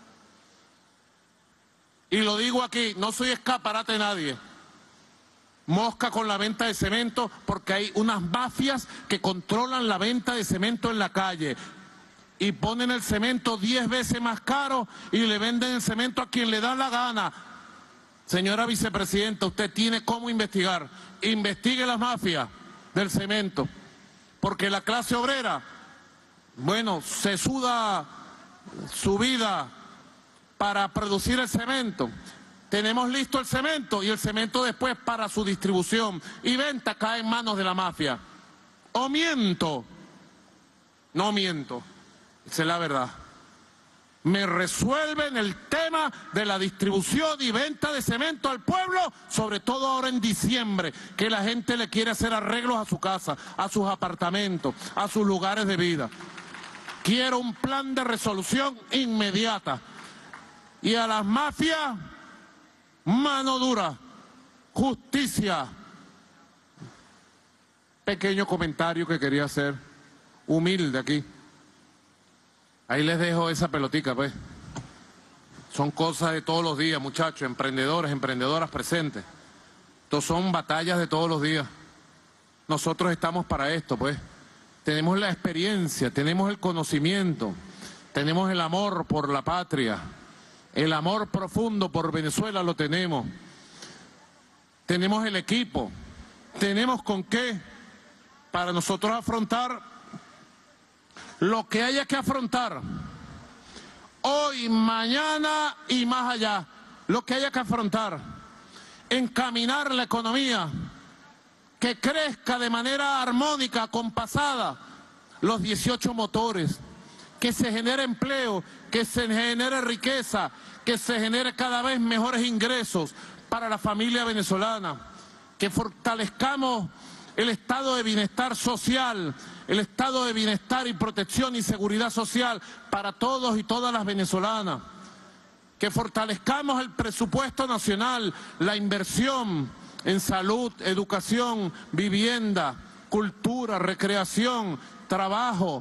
Y lo digo aquí, no soy escaparate de nadie. Mosca con la venta de cemento, porque hay unas mafias que controlan la venta de cemento en la calle y ponen el cemento diez veces más caro y le venden el cemento a quien le da la gana. Señora vicepresidenta, usted tiene cómo investigar. Investigue las mafias del cemento, porque la clase obrera, bueno, se suda su vida para producir el cemento. Tenemos listo el cemento y el cemento después para su distribución y venta cae en manos de la mafia. ¿O miento? No miento. Esa es la verdad. Me resuelven el tema de la distribución y venta de cemento al pueblo, sobre todo ahora en diciembre, que la gente le quiere hacer arreglos a su casa, a sus apartamentos, a sus lugares de vida. Quiero un plan de resolución inmediata. Y a las mafias, mano dura, justicia. Pequeño comentario que quería hacer, humilde aquí. Ahí les dejo esa pelotica, pues. Son cosas de todos los días, muchachos, emprendedores, emprendedoras presentes. Estos son batallas de todos los días. Nosotros estamos para esto, pues. Tenemos la experiencia, tenemos el conocimiento, tenemos el amor por la patria, el amor profundo por Venezuela lo tenemos. Tenemos el equipo, tenemos con qué para nosotros afrontar lo que haya que afrontar, hoy, mañana y más allá, lo que haya que afrontar, encaminar la economía, que crezca de manera armónica, acompasada, los dieciocho motores, que se genere empleo, que se genere riqueza, que se genere cada vez mejores ingresos para la familia venezolana, que fortalezcamos el estado de bienestar social, el estado de bienestar y protección y seguridad social para todos y todas las venezolanas, que fortalezcamos el presupuesto nacional, la inversión en salud, educación, vivienda, cultura, recreación, trabajo,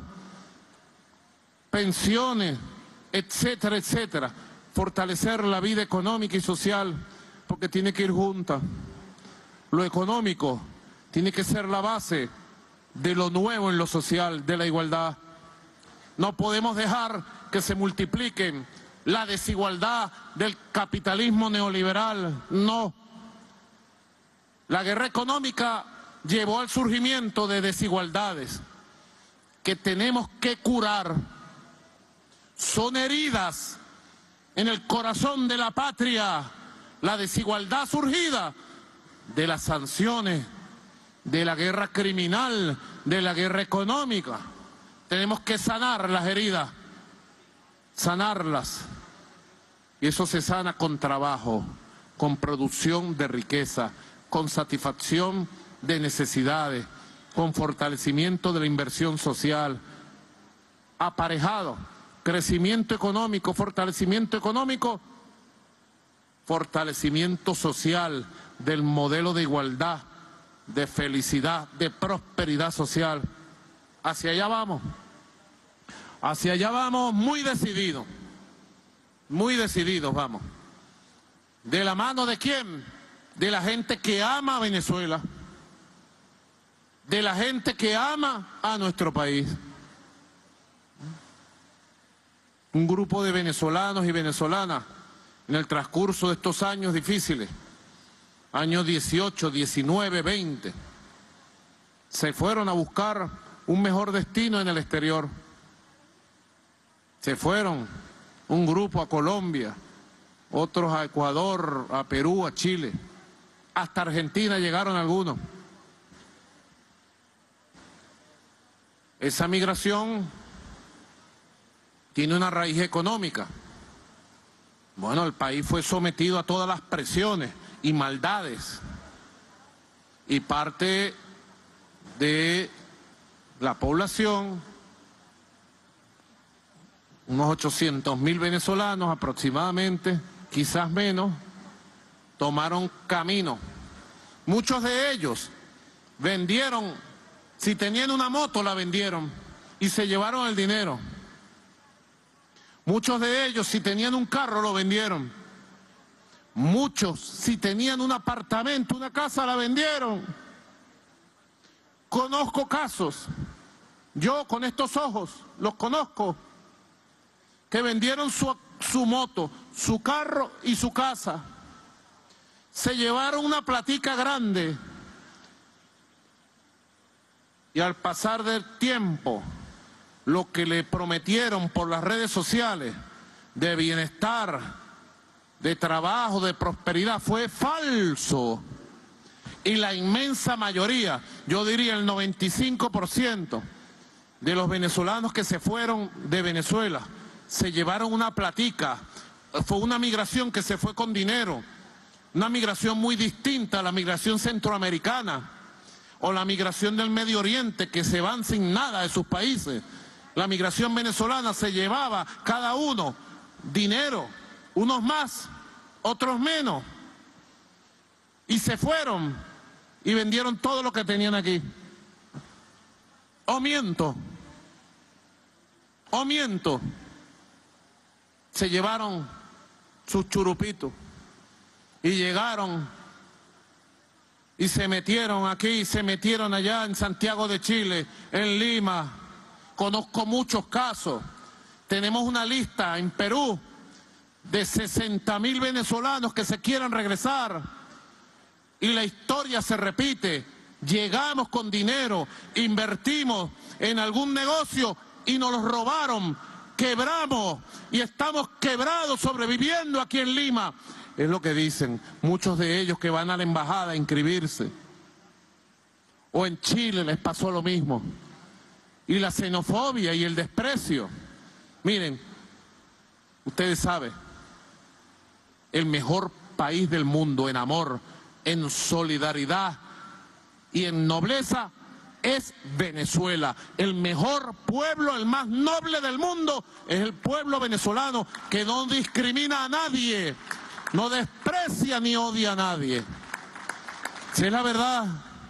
pensiones, etcétera, etcétera. Fortalecer la vida económica y social, porque tiene que ir junta. Lo económico tiene que ser la base de lo nuevo en lo social, de la igualdad. No podemos dejar que se multipliquen la desigualdad del capitalismo neoliberal, no. La guerra económica llevó al surgimiento de desigualdades que tenemos que curar. Son heridas en el corazón de la patria, la desigualdad surgida de las sanciones, de la guerra criminal, de la guerra económica. Tenemos que sanar las heridas, sanarlas. Y eso se sana con trabajo, con producción de riqueza, con satisfacción de necesidades, con fortalecimiento de la inversión social, aparejado, crecimiento económico, fortalecimiento económico, fortalecimiento social del modelo de igualdad, de felicidad, de prosperidad social. Hacia allá vamos, hacia allá vamos muy decididos, muy decididos vamos. ¿De la mano de quién? De la gente que ama a Venezuela, de la gente que ama a nuestro país. Un grupo de venezolanos y venezolanas en el transcurso de estos años difíciles, años dieciocho, diecinueve, veinte, se fueron a buscar un mejor destino en el exterior. Se fueron un grupo a Colombia, otros a Ecuador, a Perú, a Chile, hasta Argentina llegaron algunos. Esa migración tiene una raíz económica. Bueno, el país fue sometido a todas las presiones y maldades, y parte de la población, unos ochocientos mil venezolanos aproximadamente, quizás menos, tomaron camino. Muchos de ellos vendieron, si tenían una moto la vendieron y se llevaron el dinero. Muchos de ellos, si tenían un carro, lo vendieron. Muchos, si tenían un apartamento, una casa, la vendieron. Conozco casos, yo con estos ojos los conozco, que vendieron su, su moto, su carro y su casa. Se llevaron una platica grande y al pasar del tiempo, lo que le prometieron por las redes sociales de bienestar, de trabajo, de prosperidad, fue falso. Y la inmensa mayoría, yo diría el noventa y cinco por ciento de los venezolanos que se fueron de Venezuela, se llevaron una platica. Fue una migración que se fue con dinero, una migración muy distinta a la migración centroamericana o la migración del Medio Oriente, que se van sin nada de sus países. La migración venezolana se llevaba cada uno dinero, unos más, otros menos, y se fueron y vendieron todo lo que tenían aquí. O miento, o miento, se llevaron sus churupitos y llegaron y se metieron aquí, se metieron allá en Santiago de Chile, en Lima. Conozco muchos casos. Tenemos una lista en Perú de sesenta mil venezolanos que se quieren regresar. Y la historia se repite. Llegamos con dinero, invertimos en algún negocio y nos los robaron. Quebramos y estamos quebrados sobreviviendo aquí en Lima. Es lo que dicen muchos de ellos que van a la embajada a inscribirse. O en Chile les pasó lo mismo. Y la xenofobia y el desprecio. Miren, ustedes saben, el mejor país del mundo en amor, en solidaridad y en nobleza es Venezuela. El mejor pueblo, el más noble del mundo es el pueblo venezolano, que no discrimina a nadie, no desprecia ni odia a nadie. Si es la verdad.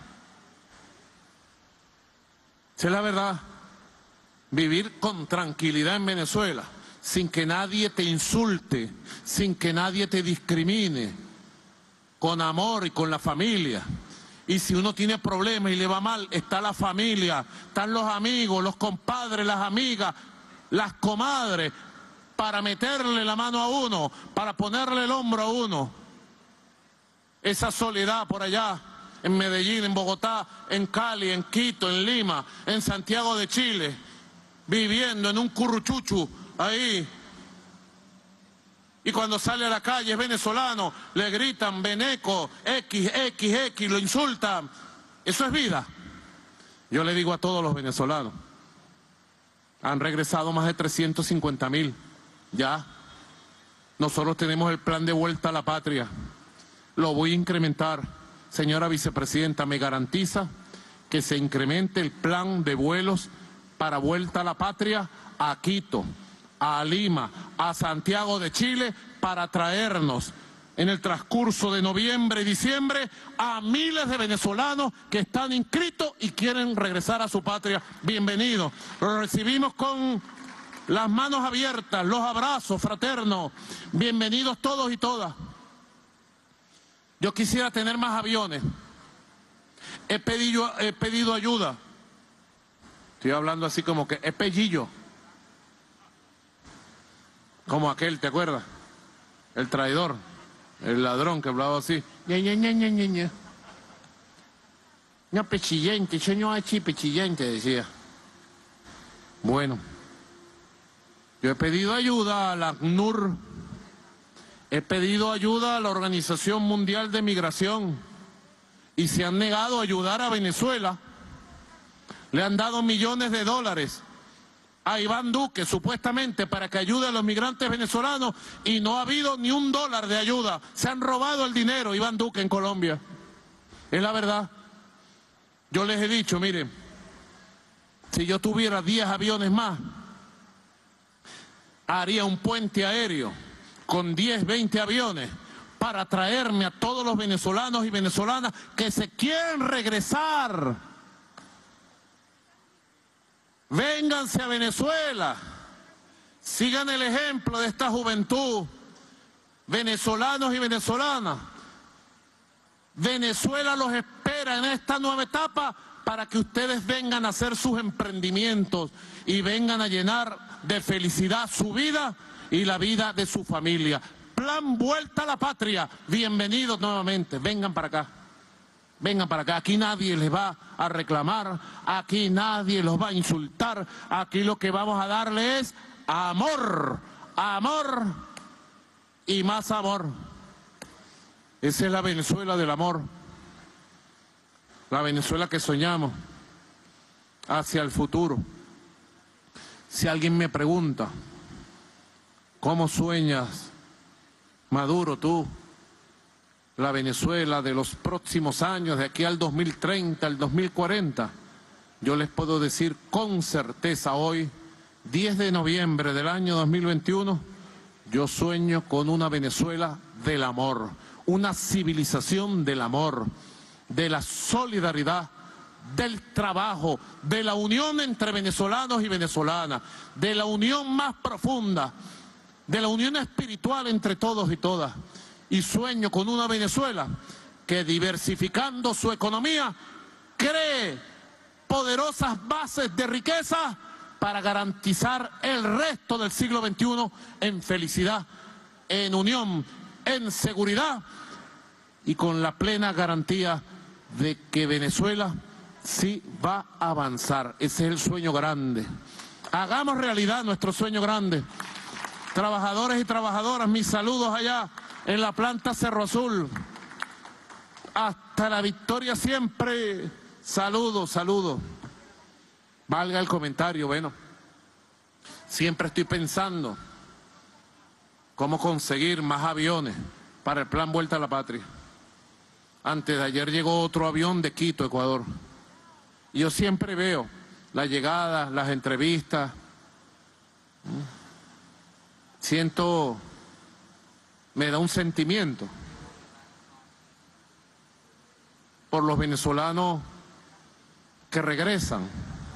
Si es la verdad, vivir con tranquilidad en Venezuela, sin que nadie te insulte, sin que nadie te discrimine, con amor y con la familia. Y si uno tiene problemas y le va mal, está la familia, están los amigos, los compadres, las amigas, las comadres, para meterle la mano a uno, para ponerle el hombro a uno. Esa soledad por allá, en Medellín, en Bogotá, en Cali, en Quito, en Lima, en Santiago de Chile, viviendo en un curruchuchu ahí. Y cuando sale a la calle es venezolano, le gritan veneco, X, X, X, lo insultan. Eso es vida. Yo le digo a todos los venezolanos, han regresado más de trescientos cincuenta mil, ya. Nosotros tenemos el plan de vuelta a la patria. Lo voy a incrementar. Señora vicepresidenta, ¿me garantiza que se incremente el plan de vuelos para vuelta a la patria a Quito, a Lima, a Santiago de Chile, para traernos en el transcurso de noviembre y diciembre a miles de venezolanos que están inscritos y quieren regresar a su patria? Bienvenidos. Los recibimos con las manos abiertas, los abrazos fraternos. Bienvenidos todos y todas. Yo quisiera tener más aviones. He pedido, he pedido ayuda. Estoy hablando así como que es pellillo. Como aquel, ¿te acuerdas? El traidor, el ladrón que hablaba así. Ña, ña, ña, ña, ña, ña. No, pechillente, yo no así pechillente, decía. Bueno, yo he pedido ayuda a la ACNUR, he pedido ayuda a la Organización Mundial de Migración y se han negado a ayudar a Venezuela. Le han dado millones de dólares a Iván Duque, supuestamente, para que ayude a los migrantes venezolanos y no ha habido ni un dólar de ayuda. Se han robado el dinero, Iván Duque, en Colombia. Es la verdad. Yo les he dicho, miren, si yo tuviera diez aviones más, haría un puente aéreo con diez, veinte aviones para traerme a todos los venezolanos y venezolanas que se quieren regresar. Vénganse a Venezuela, sigan el ejemplo de esta juventud, venezolanos y venezolanas. Venezuela los espera en esta nueva etapa para que ustedes vengan a hacer sus emprendimientos y vengan a llenar de felicidad su vida y la vida de su familia. Plan Vuelta a la Patria, bienvenidos nuevamente, vengan para acá. Vengan para acá, aquí nadie les va a reclamar, aquí nadie los va a insultar, aquí lo que vamos a darle es amor, amor y más amor. Esa es la Venezuela del amor, la Venezuela que soñamos hacia el futuro. Si alguien me pregunta, ¿cómo sueñas, Maduro, tú? La Venezuela de los próximos años, de aquí al dos mil treinta, al dos mil cuarenta, yo les puedo decir con certeza hoy, diez de noviembre del año dos mil veintiuno, yo sueño con una Venezuela del amor, una civilización del amor, de la solidaridad, del trabajo, de la unión entre venezolanos y venezolanas, de la unión más profunda, de la unión espiritual entre todos y todas. Y sueño con una Venezuela que, diversificando su economía, cree poderosas bases de riqueza para garantizar el resto del siglo veintiuno en felicidad, en unión, en seguridad y con la plena garantía de que Venezuela sí va a avanzar. Ese es el sueño grande. Hagamos realidad nuestro sueño grande. Trabajadores y trabajadoras, mis saludos allá en la planta Cerro Azul. Hasta la victoria siempre. Saludos, saludos. Valga el comentario, bueno. Siempre estoy pensando cómo conseguir más aviones para el plan Vuelta a la Patria. Antes de ayer llegó otro avión de Quito, Ecuador. Y yo siempre veo las llegadas, las entrevistas. Siento... me da un sentimiento por los venezolanos que regresan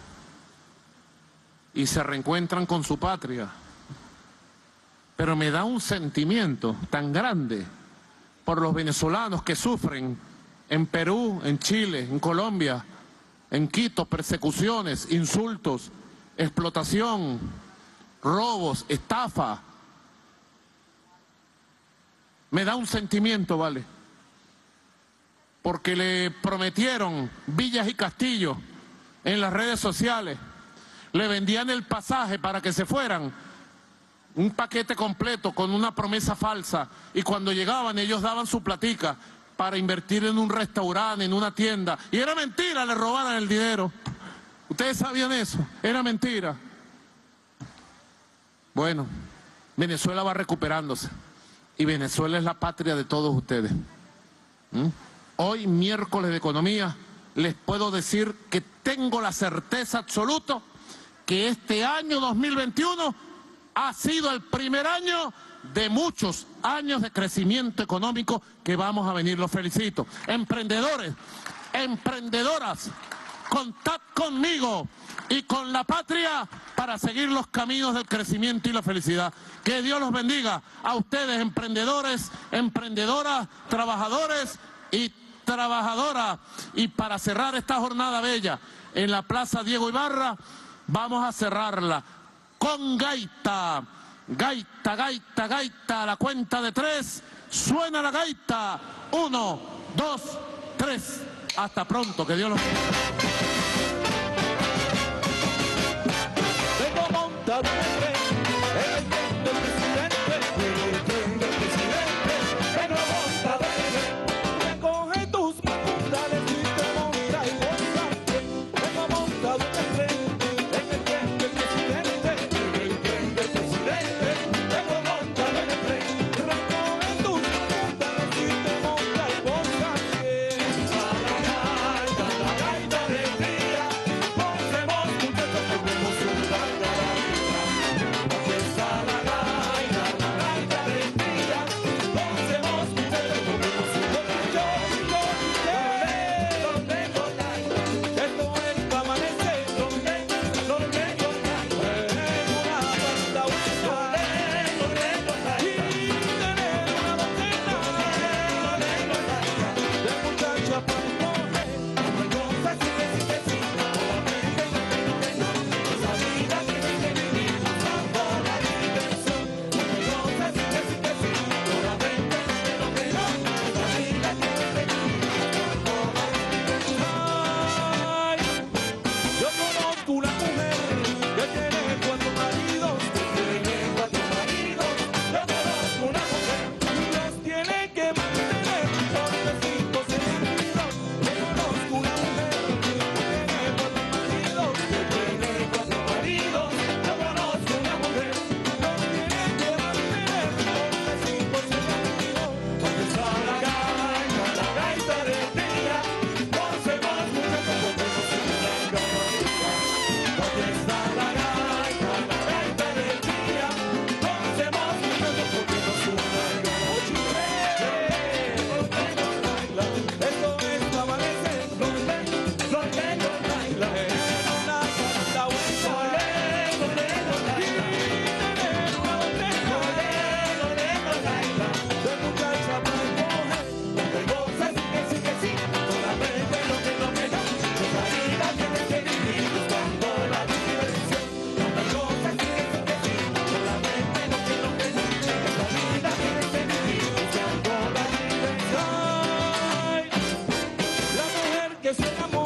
y se reencuentran con su patria. Pero me da un sentimiento tan grande por los venezolanos que sufren en Perú, en Chile, en Colombia, en Quito, persecuciones, insultos, explotación, robos, estafa. Me da un sentimiento, ¿vale? Porque le prometieron villas y castillos en las redes sociales. Le vendían el pasaje para que se fueran. Un paquete completo con una promesa falsa. Y cuando llegaban ellos daban su platica para invertir en un restaurante, en una tienda. Y era mentira, le robaran el dinero. ¿Ustedes sabían eso? Era mentira. Bueno, Venezuela va recuperándose. Y Venezuela es la patria de todos ustedes. ¿Mm? Hoy, miércoles de Economía, les puedo decir que tengo la certeza absoluta que este año dos mil veintiuno ha sido el primer año de muchos años de crecimiento económico que vamos a venir. Los felicito. Emprendedores, emprendedoras, contad conmigo y con la patria para seguir los caminos del crecimiento y la felicidad. Que Dios los bendiga a ustedes, emprendedores, emprendedoras, trabajadores y trabajadoras. Y para cerrar esta jornada bella en la Plaza Diego Ibarra, vamos a cerrarla con gaita. Gaita, gaita, gaita, a la cuenta de tres, suena la gaita. Uno, dos, tres. Hasta pronto, que Dios los bendiga. Vengo montado en el tren, en el tren del presidente, en el tren del presidente, vengo montado en el tren. Recoge tus facultades y te monta y goza bien. Vengo montado en el tren, en el tren del presidente, en el tren del presidente, vengo montado en el tren. Recoge tus facultades y te monta y goza bien. A la gaita, a la gaita de día, gocemos muchachos, tomemos un larga gaita. Aquí está la gaita, la gaita de día, gocemos muchachos, tomemos un larga gaita. Donde, donde, donde, esto es pa' amanecer, donde, donde, donde, en una banda única, donde, donde, donde, y tener una docena, donde, donde, de muchachas para escoger, no hay cosa así que sí que sí, solamente no que no que no, esa vida tiene que vivir buscando la diversión, no hay cosa así que sí que sí, solamente no que no que no, esa vida tiene que vivir buscando la diversión. Ay, yo conozco una mujer que tiene cuatro maridos, que tiene cuatro maridos. Yo conozco una mujer y los tiene que mantener porque cinco se han ido. Yo conozco una mujer que tiene cuatro maridos, que tiene cuatro maridos. Yo conozco una mujer y los tiene que mantener porque cinco se han ido. ¿Dónde está la gaita, la gaita del día? Gocemos muchachos, tomemos una larga gaita. ¿Dónde está la gaita, la gaita del día? Gocemos muchachos, tomemos una larga gaita. Esto es pa' amanecer, donde, donde, donde, en una banda única, donde, donde, y tener una botella, donde, donde, de muchacha para escoger, donde goza sí que sí que sí, solamente lo que no me da, esa vida tiene que vivir buscando la diversión, donde goza sí que sí que sí, solamente lo que no me da, esa vida tiene que vivir buscando la diversión. Ay, la mujer que se enamora